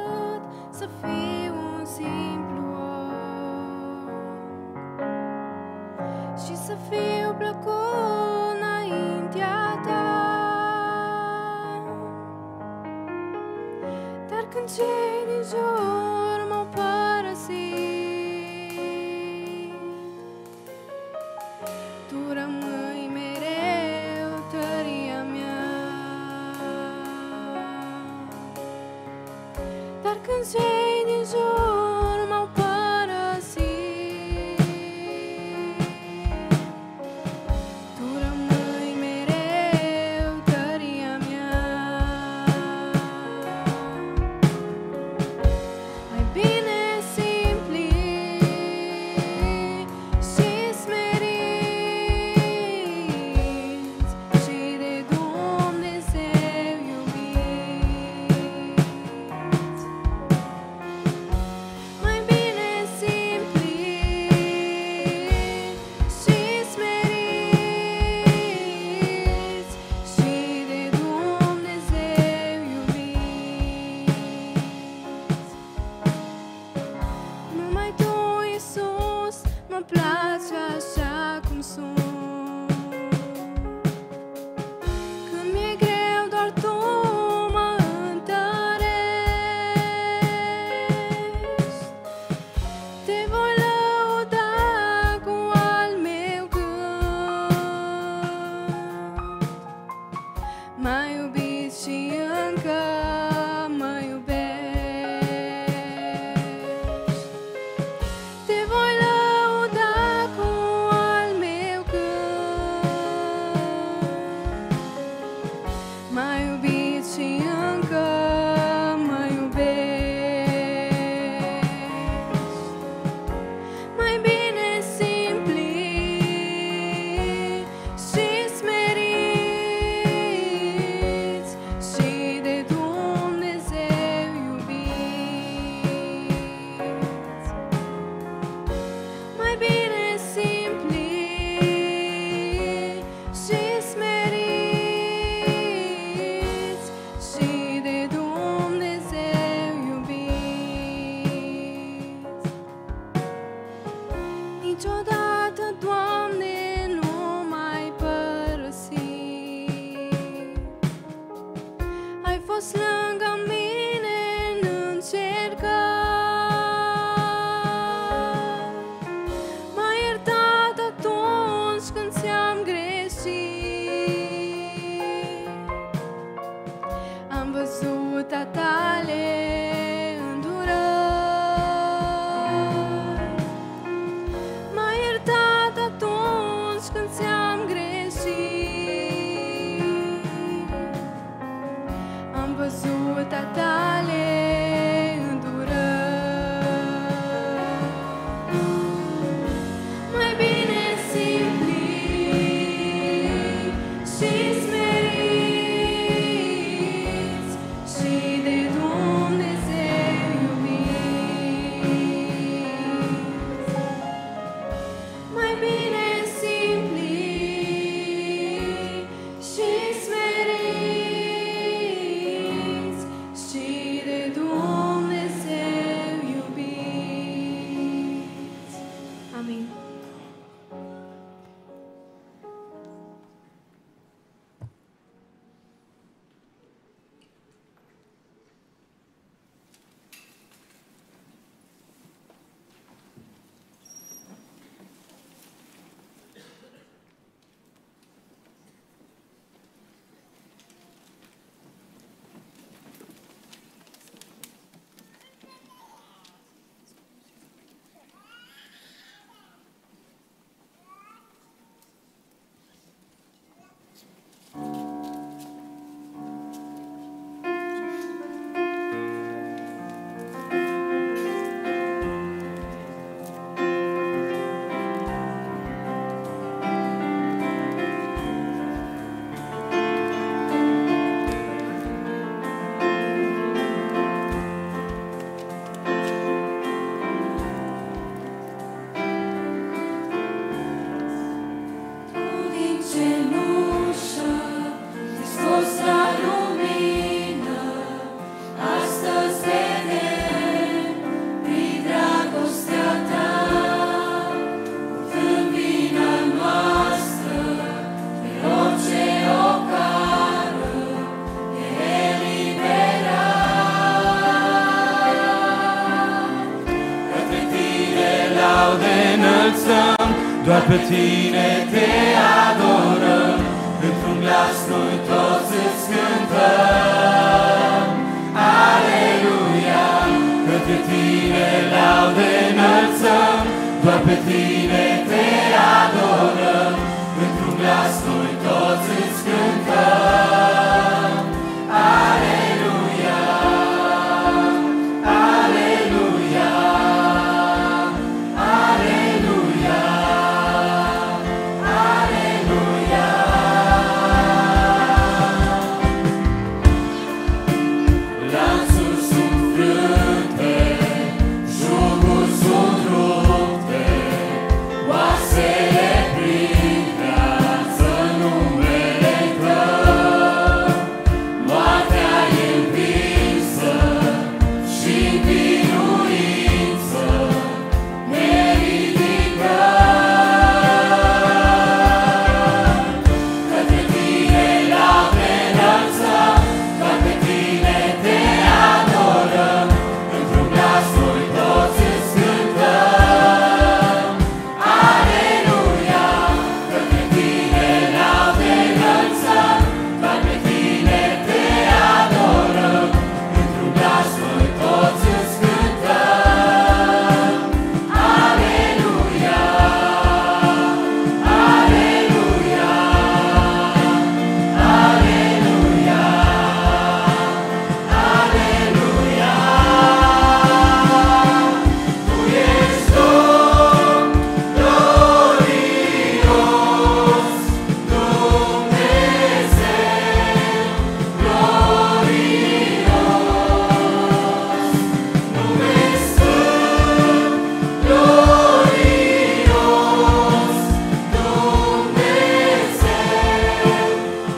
Să fiu un simplu om, fiu plăcut înaintea ta. Dar când cei din jur m-au părăsit, tu rămâi mereu tăria mea. Dar când cei din jur m-au părăsit, tu rămâi mereu tăria mea. Mai bine simpli și smeriți și de Dumnezeu iubiți. Mai bine simpli și smeriți și de Dumnezeu iubiți. Numai Tu, Iisus, mă place așa cum sunt. Când mi-e greu, doar Tu mă întărești. Te voi lăuda cu al meu cânt. M-ai iubit și încă mă iubești. Te voi lăuda cu al meu cânt. M-ai iubit și încă mă iubești. Mai bine simpli și smeriți și de Dumnezeu iubiți. Mai bine simpli și smeriți și de Dumnezeu iubiți. Niciodată, Doamne, nu m-ai părăsit. Ai fost lângă mine în încercări. M-ai iertat atunci când ți-am greșit. Am văzut a Tale îndurări. M-ai iertat atunci când ți-am greșit. Am văzut pe tine te adorăm, într-un glas noi toți îți cântăm. Aleluia, către tine laude înălțăm, doar pe tine te adorăm, într-un glas noi toți îți cântăm. Aleluia, aleluia, aleluia, aleluia. Lanțuri sunt frânte, juguri sunt rupte, oasele prin viață numele Tău. Moartea e învinsă și în biruință ne ridicăm. Către tine laude înălțăm, doar pe tine te adorăm, într-un glas noi toți îți cântăm. Aleluia, către tine laude înălțăm, doar pe tine te adorăm, într-un glas noi toți îți cântăm. Aleluia, aleluia, aleluia, aleluia. Tu ești Domn glorios, Dumnezeu glorios, nume sfânt glorios, Dumnezeu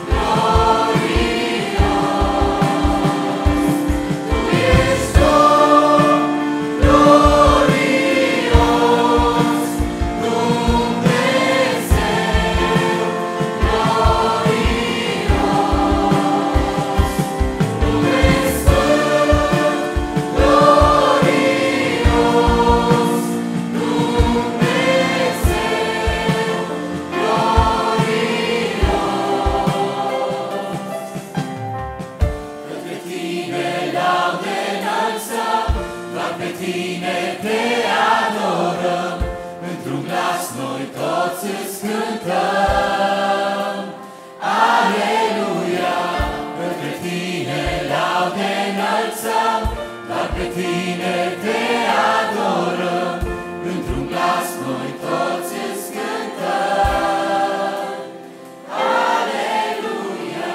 glorios. Tu ești Domn glorios, Dumnezeu glorios, nume sfânt glorios, Dumnezeu glorios. Către tine laude înălțăm, doar pe tine te adorăm, într-un glas noi toți îți cântăm. Aleluia, către tine laude înălțăm, doar pe tine te adorăm, într-un glas noi toți îți cântăm. Aleluia.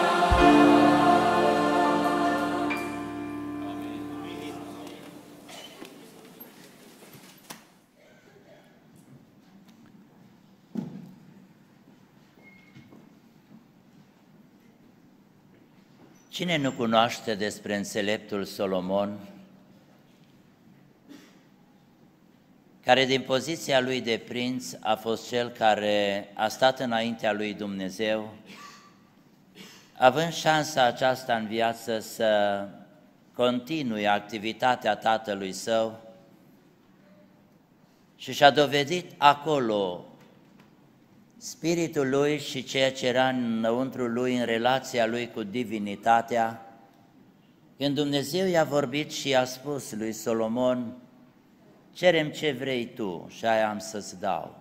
Cine nu cunoaște despre înțeleptul Solomon, care din poziția lui de prinț a fost cel care a stat înaintea lui Dumnezeu, având șansa aceasta în viață să continue activitatea tatălui său și și-a dovedit acolo spiritul lui și ceea ce era înăuntru lui în relația lui cu divinitatea, când Dumnezeu i-a vorbit și i-a spus lui Solomon: cere-mi ce vrei tu și aia am să-ți dau.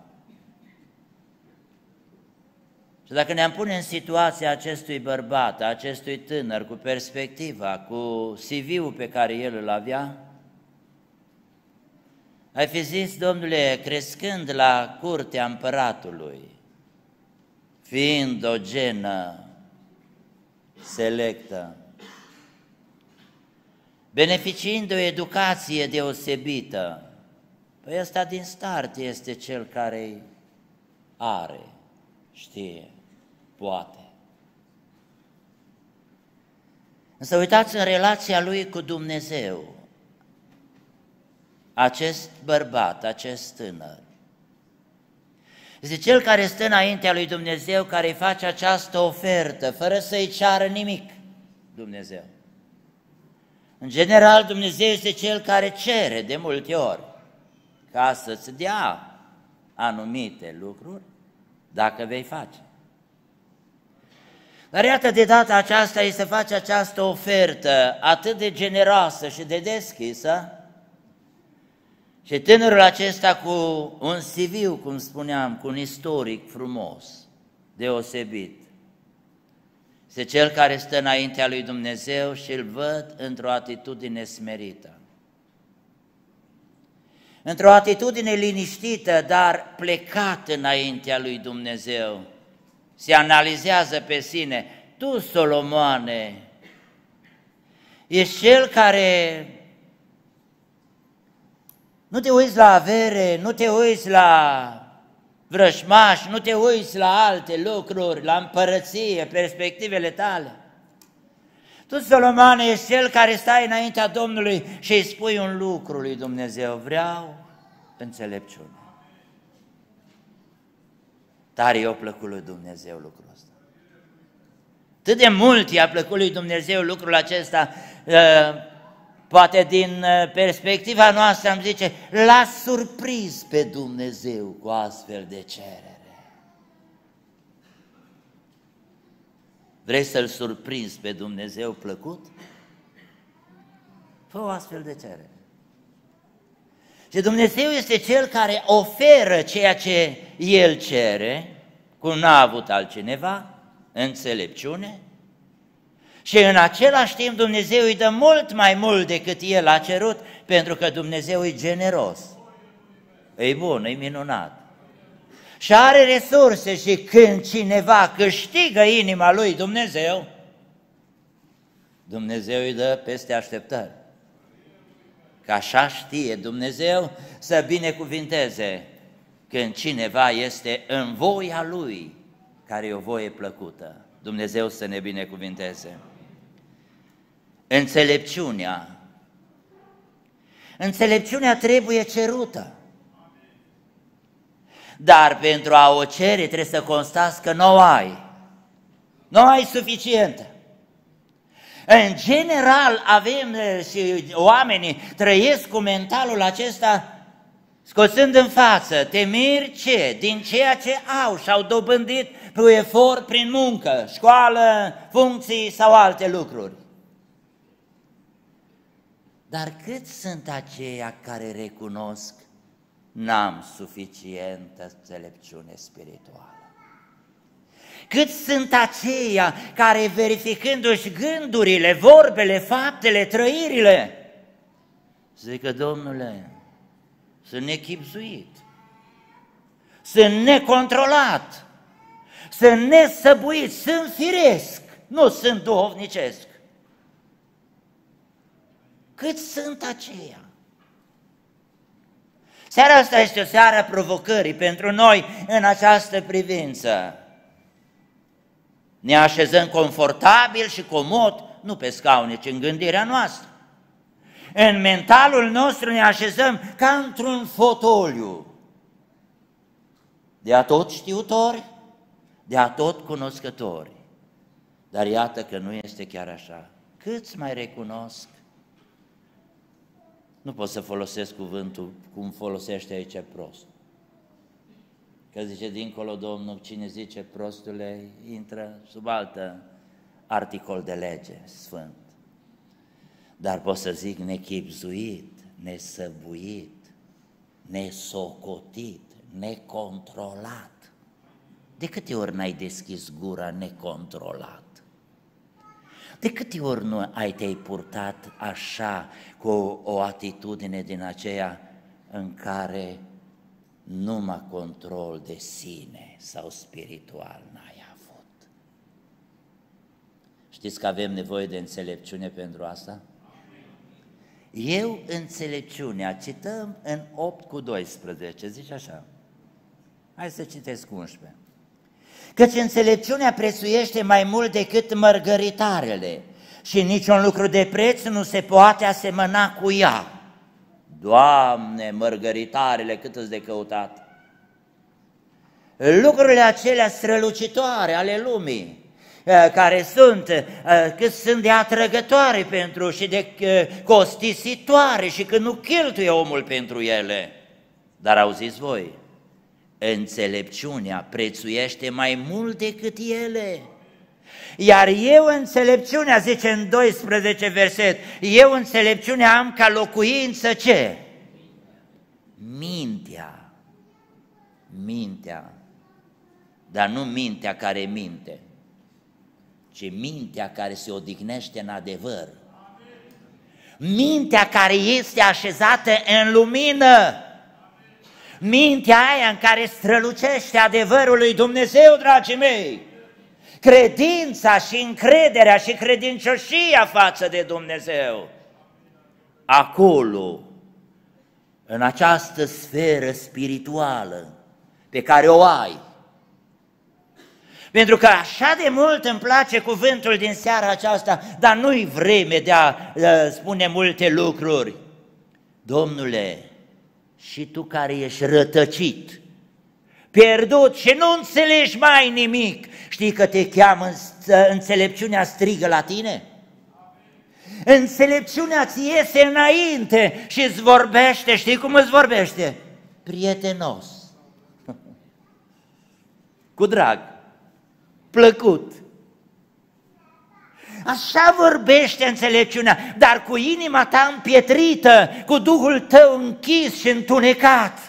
Și dacă ne-am pune în situația acestui bărbat, a acestui tânăr, cu perspectiva, cu C V-ul pe care el îl avea, ai fi zis: Domnule, crescând la curtea împăratului, fiind o genă selectă, beneficiind de o educație deosebită, păi ăsta din start este cel care are, știe, poate. Însă uitați în relația lui cu Dumnezeu, acest bărbat, acest tânăr, este cel care stă înaintea lui Dumnezeu, care îi face această ofertă, fără să-i ceară nimic Dumnezeu. În general, Dumnezeu este cel care cere de multe ori, ca să-ți dea anumite lucruri dacă vei face. Dar iată, de data aceasta îi se face această ofertă atât de generoasă și de deschisă și tânărul acesta cu un C V, cum spuneam, cu un istoric frumos, deosebit, este cel care stă înaintea lui Dumnezeu și îl văd într-o atitudine smerită. Într-o atitudine liniștită, dar plecat înaintea lui Dumnezeu. Se analizează pe sine. Tu, Solomoane, ești cel care nu te uiți la avere, nu te uiți la vrăjmași, nu te uiți la alte lucruri, la împărăție, perspectivele tale. Tu, Solomoane, ești cel care stai înaintea Domnului și îi spui un lucru lui Dumnezeu: vreau înțelepciune. Tare i-a plăcut lui Dumnezeu lucrul ăsta. Atât de mult i-a plăcut lui Dumnezeu lucrul acesta, poate din perspectiva noastră am zice, l-a surprins pe Dumnezeu cu astfel de cerere. Vrei să-L surprinzi pe Dumnezeu plăcut? Fă o astfel de cerere. Și Dumnezeu este Cel care oferă ceea ce El cere, cum n-a avut altcineva, înțelepciune, și în același timp Dumnezeu îi dă mult mai mult decât El a cerut, pentru că Dumnezeu e generos, e bun, e minunat. Și are resurse și când cineva câștigă inima lui Dumnezeu, Dumnezeu îi dă peste așteptări. Că așa știe Dumnezeu să binecuvinteze când cineva este în voia Lui, care e o voie plăcută. Dumnezeu să ne binecuvinteze. Înțelepciunea. Înțelepciunea trebuie cerută. Dar pentru a o cere trebuie să constați că nu o ai. Nu ai suficientă. În general avem și oamenii trăiesc cu mentalul acesta, scoțând în față, te miri ce? Din ceea ce au și-au dobândit prin efort, prin muncă, școală, funcții sau alte lucruri. Dar cât sunt aceia care recunosc n-am suficientă înțelepciune spirituală? Cât sunt aceia care, verificându-și gândurile, vorbele, faptele, trăirile, zică, Domnule, sunt nechibzuit, sunt necontrolat, sunt nesăbuit, sunt firesc, nu sunt duhovnicesc. Cât sunt aceia? Seara asta este o seară a provocării pentru noi în această privință. Ne așezăm confortabil și comod, nu pe scaune, ci în gândirea noastră. În mentalul nostru ne așezăm ca într-un fotoliu, de atot știutori, de atot cunoscători. Dar iată că nu este chiar așa. Câți mai recunosc? Nu pot să folosesc cuvântul cum folosește aici prost. Că zice dincolo Domnul, cine zice prostule, intră sub altă articol de lege sfânt. Dar pot să zic nechibzuit, nesăbuit, nesocotit, necontrolat. De câte ori n-ai deschis gura necontrolat? De câte ori nu ai te-ai purtat așa cu o, o atitudine din aceea în care numai control de sine sau spiritual n-ai avut? Știți că avem nevoie de înțelepciune pentru asta? Eu înțelepciunea, cităm în opt cu doisprezece, zice așa. Hai să citesc unsprezece. Căci înțelepciunea prețuiește mai mult decât mărgăritarele și niciun lucru de preț nu se poate asemăna cu ea. Doamne, mărgăritarele, cât îți de căutat! Lucrurile acelea strălucitoare ale lumii, care sunt, cât sunt de atrăgătoare pentru și de costisitoare și că nu cheltuie omul pentru ele. Dar auziți voi, înțelepciunea prețuiește mai mult decât ele. Iar eu înțelepciunea, zice în doisprezece verset, eu înțelepciunea am ca locuință ce? Mintea. Mintea. Dar nu mintea care minte, ci mintea care se odihnește în adevăr. Mintea care este așezată în lumină. Mintea aia în care strălucește adevărul lui Dumnezeu, dragii mei. Credința și încrederea și credincioșia față de Dumnezeu. Acolo, în această sferă spirituală pe care o ai. Pentru că așa de mult îmi place cuvântul din seara aceasta, dar nu-i vreme de a uh, spune multe lucruri. Domnule, și tu care ești rătăcit, pierdut și nu înțelegi mai nimic, știi că te cheamă, înțelepciunea strigă la tine? Înțelepciunea ți iese înainte și îți vorbește, știi cum îți vorbește? Prietenos, cu drag, plăcut. Așa vorbește înțelepciunea, dar cu inima ta împietrită, cu Duhul tău închis și întunecat,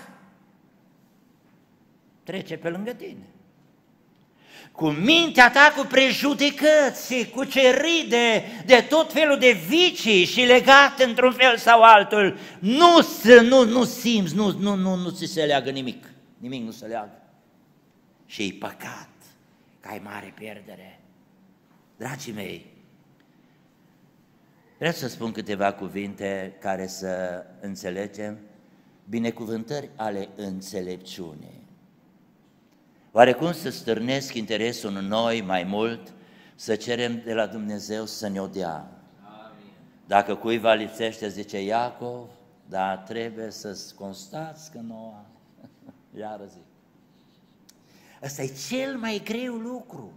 trece pe lângă tine. Cu mintea ta cu prejudecăți și cu ceride de tot felul de vicii și legat într-un fel sau altul, nu, nu, nu simți, nu, nu, nu, nu ți se leagă nimic, nimic nu se leagă. Și e păcat, că ai mare pierdere. Dragii mei, vreau să spun câteva cuvinte care să înțelegem binecuvântări ale înțelepciunii. Oarecum să stârnesc interesul în noi mai mult, să cerem de la Dumnezeu să ne-o dea. Dacă cuiva lipsește, zice Iacov, dar trebuie să-ți constați că nu am. Iară zic. Ăsta e cel mai greu lucru.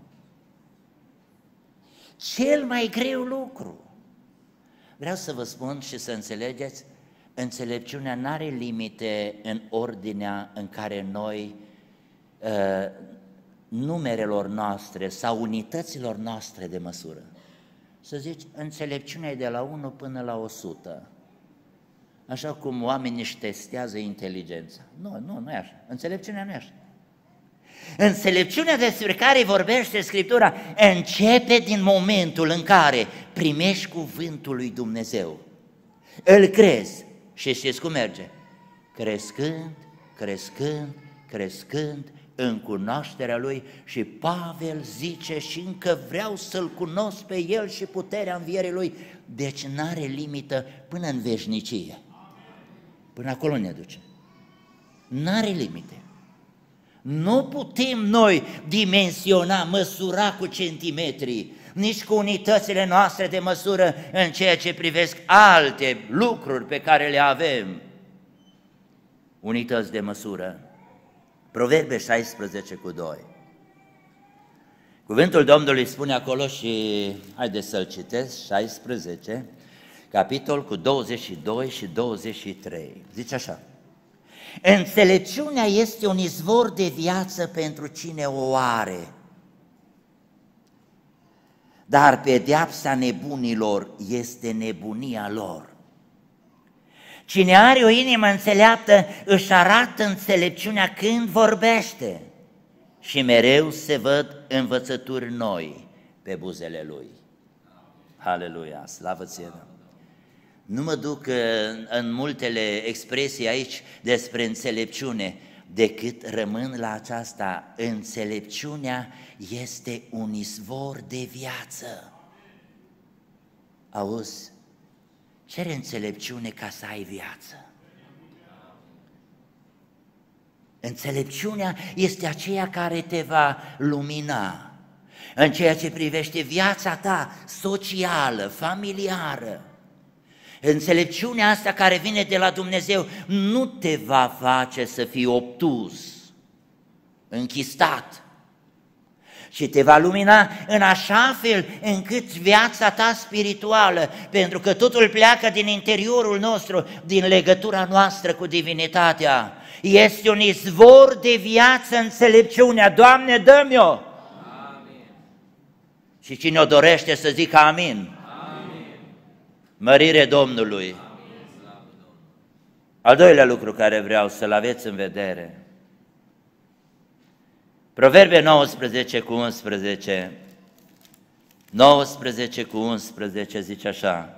Cel mai greu lucru. Vreau să vă spun și să înțelegeți, înțelepciunea n-are limite în ordinea în care noi, uh, numerelor noastre sau unităților noastre de măsură. Să zici, înțelepciunea e de la unu până la o sută. Așa cum oamenii își testează inteligența. Nu, nu, nu e așa. Înțelepciunea nu e așa. Înțelepciunea despre care vorbește Scriptura începe din momentul în care primești cuvântul lui Dumnezeu. Îl crezi și știți cum merge? Crescând, crescând, crescând în cunoașterea Lui și Pavel zice și încă vreau să-L cunosc pe El și puterea învierii Lui. Deci n-are limită până în veșnicie. Până acolo ne duce. N-are limite. Nu putem noi dimensiona, măsura cu centimetri, nici cu unitățile noastre de măsură în ceea ce privesc alte lucruri pe care le avem. Unități de măsură. Proverbe șaisprezece cu doi. Cuvântul Domnului spune acolo și haideți să-l citesc, șaisprezece, capitol cu douăzeci și doi și douăzeci și trei. Zice așa: înțelepciunea este un izvor de viață pentru cine o are, dar pedeapsa nebunilor este nebunia lor. Cine are o inimă înțeleaptă își arată înțelepciunea când vorbește și mereu se văd învățături noi pe buzele lui. Aleluia, slavă ție! Nu mă duc în, în multele expresii aici despre înțelepciune, decât rămân la aceasta: înțelepciunea este un izvor de viață. Auzi, cere înțelepciune ca să ai viață. Înțelepciunea este aceea care te va lumina în ceea ce privește viața ta socială, familiară. Înțelepciunea asta care vine de la Dumnezeu nu te va face să fii obtuz, închistat, și te va lumina în așa fel încât viața ta spirituală, pentru că totul pleacă din interiorul nostru, din legătura noastră cu divinitatea, Este un izvor de viață înțelepciunea. Doamne, dă-mi-o! Amin. Și cine o dorește să zică amin. Amin. Mărire Domnului. Amin. Al doilea lucru care vreau să-l aveți în vedere. Proverbe nouăsprezece cu unsprezece. nouăsprezece cu unsprezece zice așa.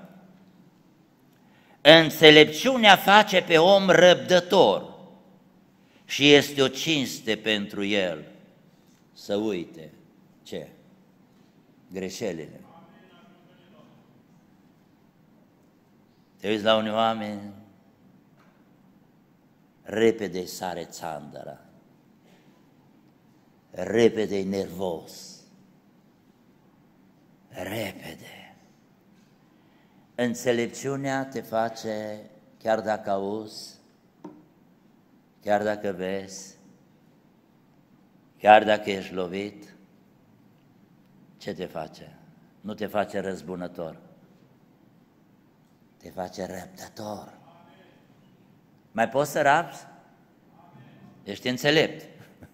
Înțelepciunea face pe om răbdător și este o cinste pentru el să uite ce? Greșelile. Te uiți la unii oameni, repede sare țandăra, repede-i nervos, repede. Înțelepciunea te face, chiar dacă auzi, chiar dacă vezi, chiar dacă ești lovit, ce te face? Nu te face răzbunător, te face răbdător. Mai poți să rabzi? Ești înțelept.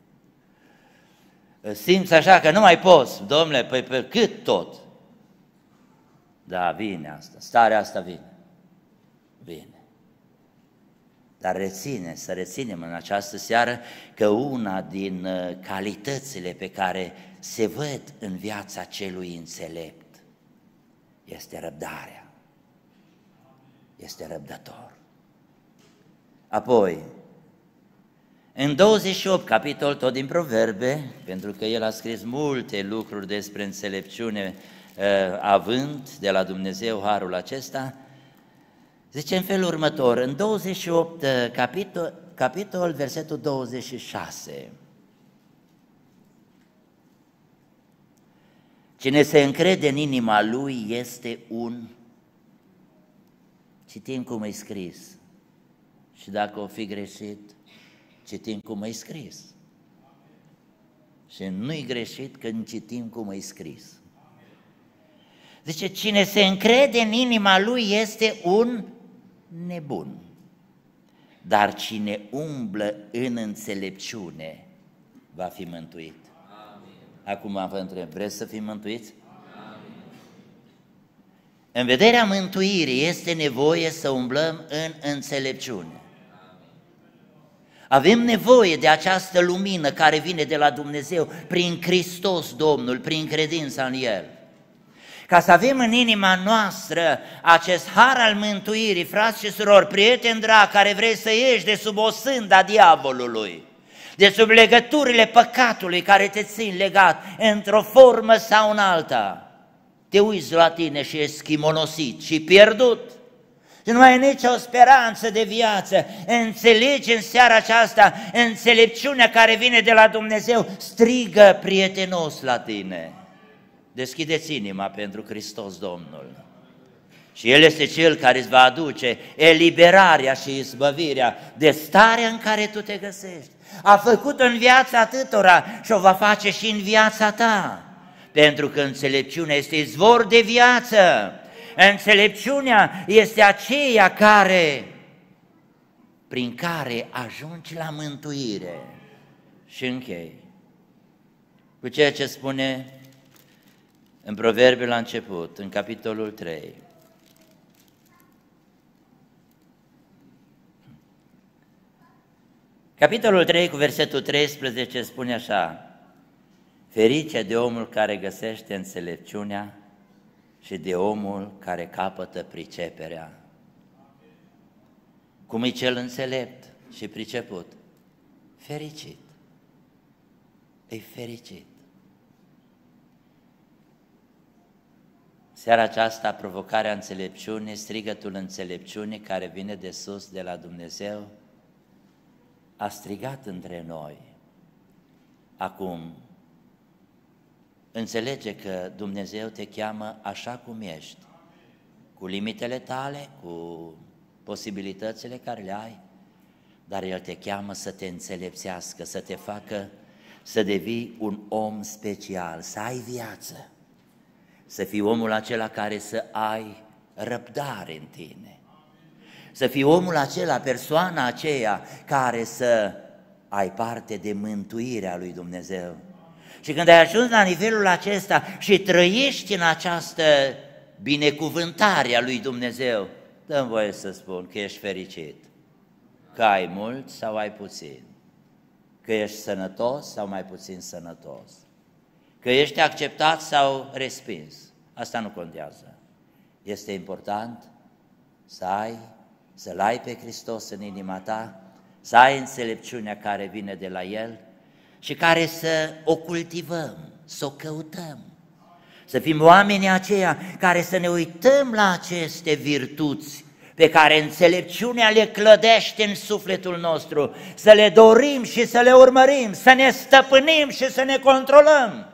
Simți așa că nu mai poți, domnule, păi pe cât tot? Da, vine asta, starea asta vine, vine. Dar reține, să reținem în această seară că una din calitățile pe care se văd în viața celui înțelept este răbdarea, este răbdător. Apoi, în douăzeci și opt capitol, tot din Proverbe, pentru că el a scris multe lucruri despre înțelepciune, având de la Dumnezeu harul acesta, zice în felul următor, în douăzeci și opt capitol, capitol versetul douăzeci și șase. Cine se încrede în inima lui este un, citim cum e scris, și dacă o fi greșit, citim cum e scris. Și nu-i greșit când citim cum e scris. Zice, cine se încrede în inima lui este un nebun, dar cine umblă în înțelepciune va fi mântuit. Amin. Acum vă întreb, vreți să fim mântuiți? Amin. În vederea mântuirii este nevoie să umblăm în înțelepciune. Avem nevoie de această lumină care vine de la Dumnezeu prin Hristos Domnul, prin credința în El. Ca să avem în inima noastră acest har al mântuirii, frați și surori, prieteni dragi, care vrei să ieși de sub o sânda diavolului, de sub legăturile păcatului care te țin legat într-o formă sau în alta, te uiți la tine și ești schimonosit și pierdut. Și nu mai ai nicio speranță de viață. Înțelegi în seara aceasta înțelepciunea care vine de la Dumnezeu, strigă prietenos la tine. Deschideți inima pentru Hristos Domnul. Și El este Cel care îți va aduce eliberarea și izbăvirea de starea în care tu te găsești. A făcut în viața atâtora și o va face și în viața ta. Pentru că înțelepciunea este izvor de viață. Înțelepciunea este aceea care, prin care ajungi la mântuire. Și închei cu ceea ce spune în Proverbe la început, în capitolul trei. Capitolul trei cu versetul treisprezece spune așa: ferice de omul care găsește înțelepciunea și de omul care capătă priceperea. Cum e cel înțelept și priceput? Fericit. E fericit. Seara aceasta, provocarea înțelepciunii, strigătul înțelepciunii care vine de sus, de la Dumnezeu, a strigat între noi. Acum, înțelege că Dumnezeu te cheamă așa cum ești, cu limitele tale, cu posibilitățile care le ai, dar El te cheamă să te înțelepțească, să te facă să devii un om special, să ai viață, să fii omul acela care să ai răbdare în tine, Să fii omul acela, persoana aceea care să ai parte de mântuirea lui Dumnezeu. Și când ai ajuns la nivelul acesta și trăiești în această binecuvântare a lui Dumnezeu, dă-mi voie să spun că ești fericit, că ai mult sau ai puțin, că ești sănătos sau mai puțin sănătos, că ești acceptat sau respins. Asta nu contează. Este important să ai, să-L ai pe Hristos în inima ta, să ai înțelepciunea care vine de la El și care să o cultivăm, să o căutăm. Să fim oamenii aceia care să ne uităm la aceste virtuți pe care înțelepciunea le clădește în sufletul nostru, să le dorim și să le urmărim, să ne stăpânim și să ne controlăm.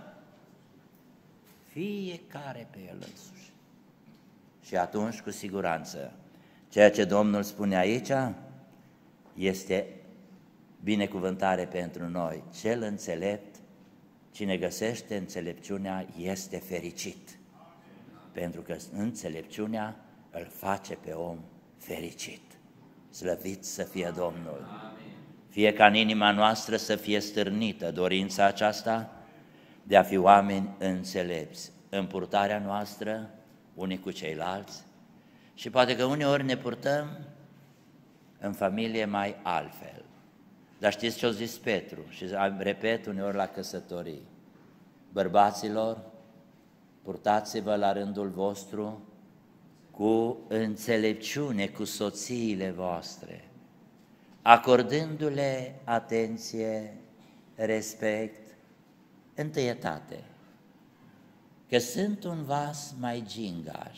Fiecare pe el însuși. Și atunci, cu siguranță, ceea ce Domnul spune aici este binecuvântare pentru noi. Cel înțelept, cine găsește înțelepciunea, este fericit. Pentru că înțelepciunea îl face pe om fericit. Slăvit să fie Domnul! Fie ca în inima noastră să fie stârnită dorința aceasta de a fi oameni înțelepți în purtarea noastră unii cu ceilalți și poate că uneori ne purtăm în familie mai altfel. Dar știți ce a zis Petru? Și repet uneori la căsătorii. Bărbaților, purtați-vă la rândul vostru cu înțelepciune cu soțiile voastre, acordându-le atenție, respect, întâietate, că sunt un vas mai gingaș,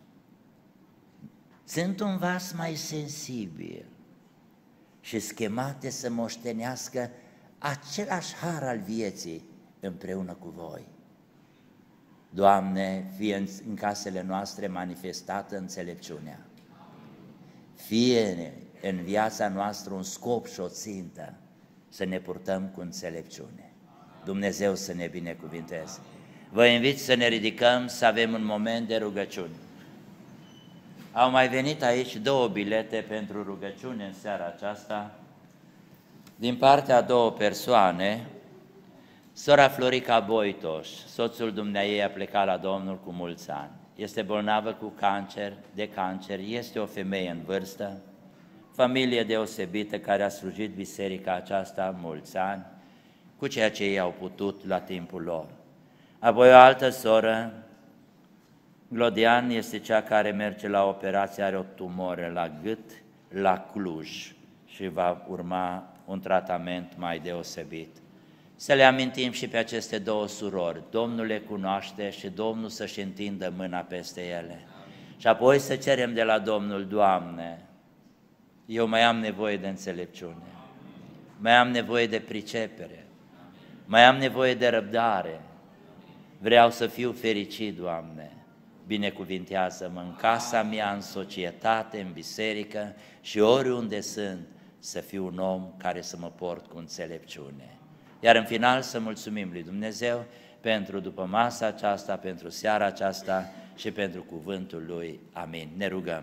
sunt un vas mai sensibil și schemate să moștenească același har al vieții împreună cu voi. Doamne, fie în, în casele noastre manifestată înțelepciunea, fie în viața noastră un scop și o țintă, să ne purtăm cu înțelepciune. Dumnezeu să ne binecuvinteze. Vă invit să ne ridicăm, să avem un moment de rugăciune. Au mai venit aici două bilete pentru rugăciune în seara aceasta, din partea a două persoane. Sora Florica Boitoș, soțul dumneaei a plecat la Domnul cu mulți ani. Este bolnavă cu cancer, de cancer, este o femeie în vârstă, familie deosebită care a slujit biserica aceasta mulți ani, cu ceea ce ei au putut la timpul lor. Apoi o altă soră, Glodian, este cea care merge la operație, are o tumoră la gât, la Cluj și va urma un tratament mai deosebit. Să le amintim și pe aceste două surori, Domnul le cunoaște și Domnul să-și întindă mâna peste ele. Și apoi să cerem de la Domnul, Doamne, eu mai am nevoie de înțelepciune, mai am nevoie de pricepere, mai am nevoie de răbdare, vreau să fiu fericit, Doamne, binecuvintează-mă în casa mea, în societate, în biserică și oriunde sunt, să fiu un om care să mă port cu înțelepciune. Iar în final să mulțumim lui Dumnezeu pentru după masa aceasta, pentru seara aceasta și pentru cuvântul Lui. Amin. Ne rugăm.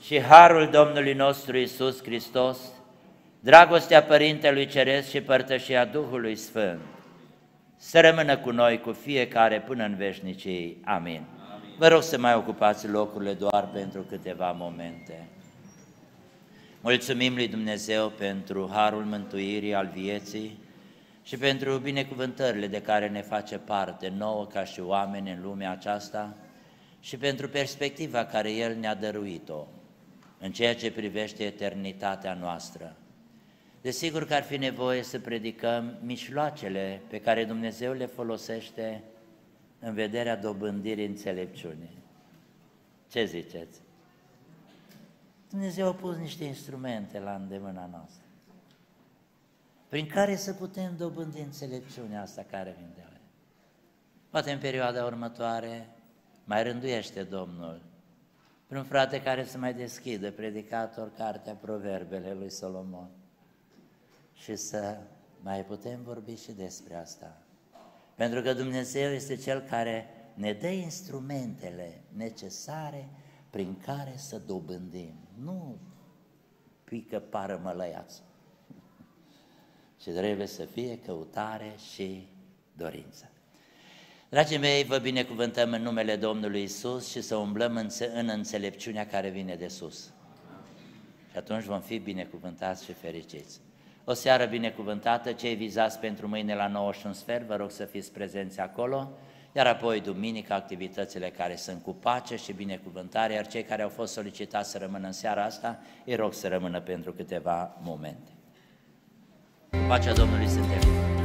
și harul Domnului nostru Iisus Hristos, dragostea Părintelui Ceresc și părtășia Duhului Sfânt, să rămână cu noi, cu fiecare, până în veșnicii. Amin. Amin. Vă rog să mai ocupați locurile doar pentru câteva momente. Mulțumim lui Dumnezeu pentru harul mântuirii al vieții și pentru binecuvântările de care ne face parte nouă ca și oameni în lumea aceasta și pentru perspectiva care El ne-a dăruit-o în ceea ce privește eternitatea noastră. Desigur că ar fi nevoie să predicăm mijloacele pe care Dumnezeu le folosește în vederea dobândirii înțelepciunii. Ce ziceți? Dumnezeu a pus niște instrumente la îndemâna noastră, prin care să putem dobândi înțelepciunea asta care vine de la El. Poate în perioada următoare mai rânduiește Domnul pe un frate care să mai deschidă, predicator, cartea Proverbele lui Solomon, și să mai putem vorbi și despre asta. Pentru că Dumnezeu este Cel care ne dă instrumentele necesare prin care să dobândim. Nu pică pară mălăiață, ci trebuie să fie căutare și dorință. Dragii mei, vă binecuvântăm în numele Domnului Isus și să umblăm în, în înțelepciunea care vine de sus. Și atunci vom fi binecuvântați și fericiți. O seară binecuvântată, cei vizați pentru mâine la nouă și un sfert, vă rog să fiți prezenți acolo, iar apoi duminică activitățile care sunt cu pace și binecuvântare, iar cei care au fost solicitați să rămână în seara asta, îi rog să rămână pentru câteva momente. Cu pacea Domnului suntem.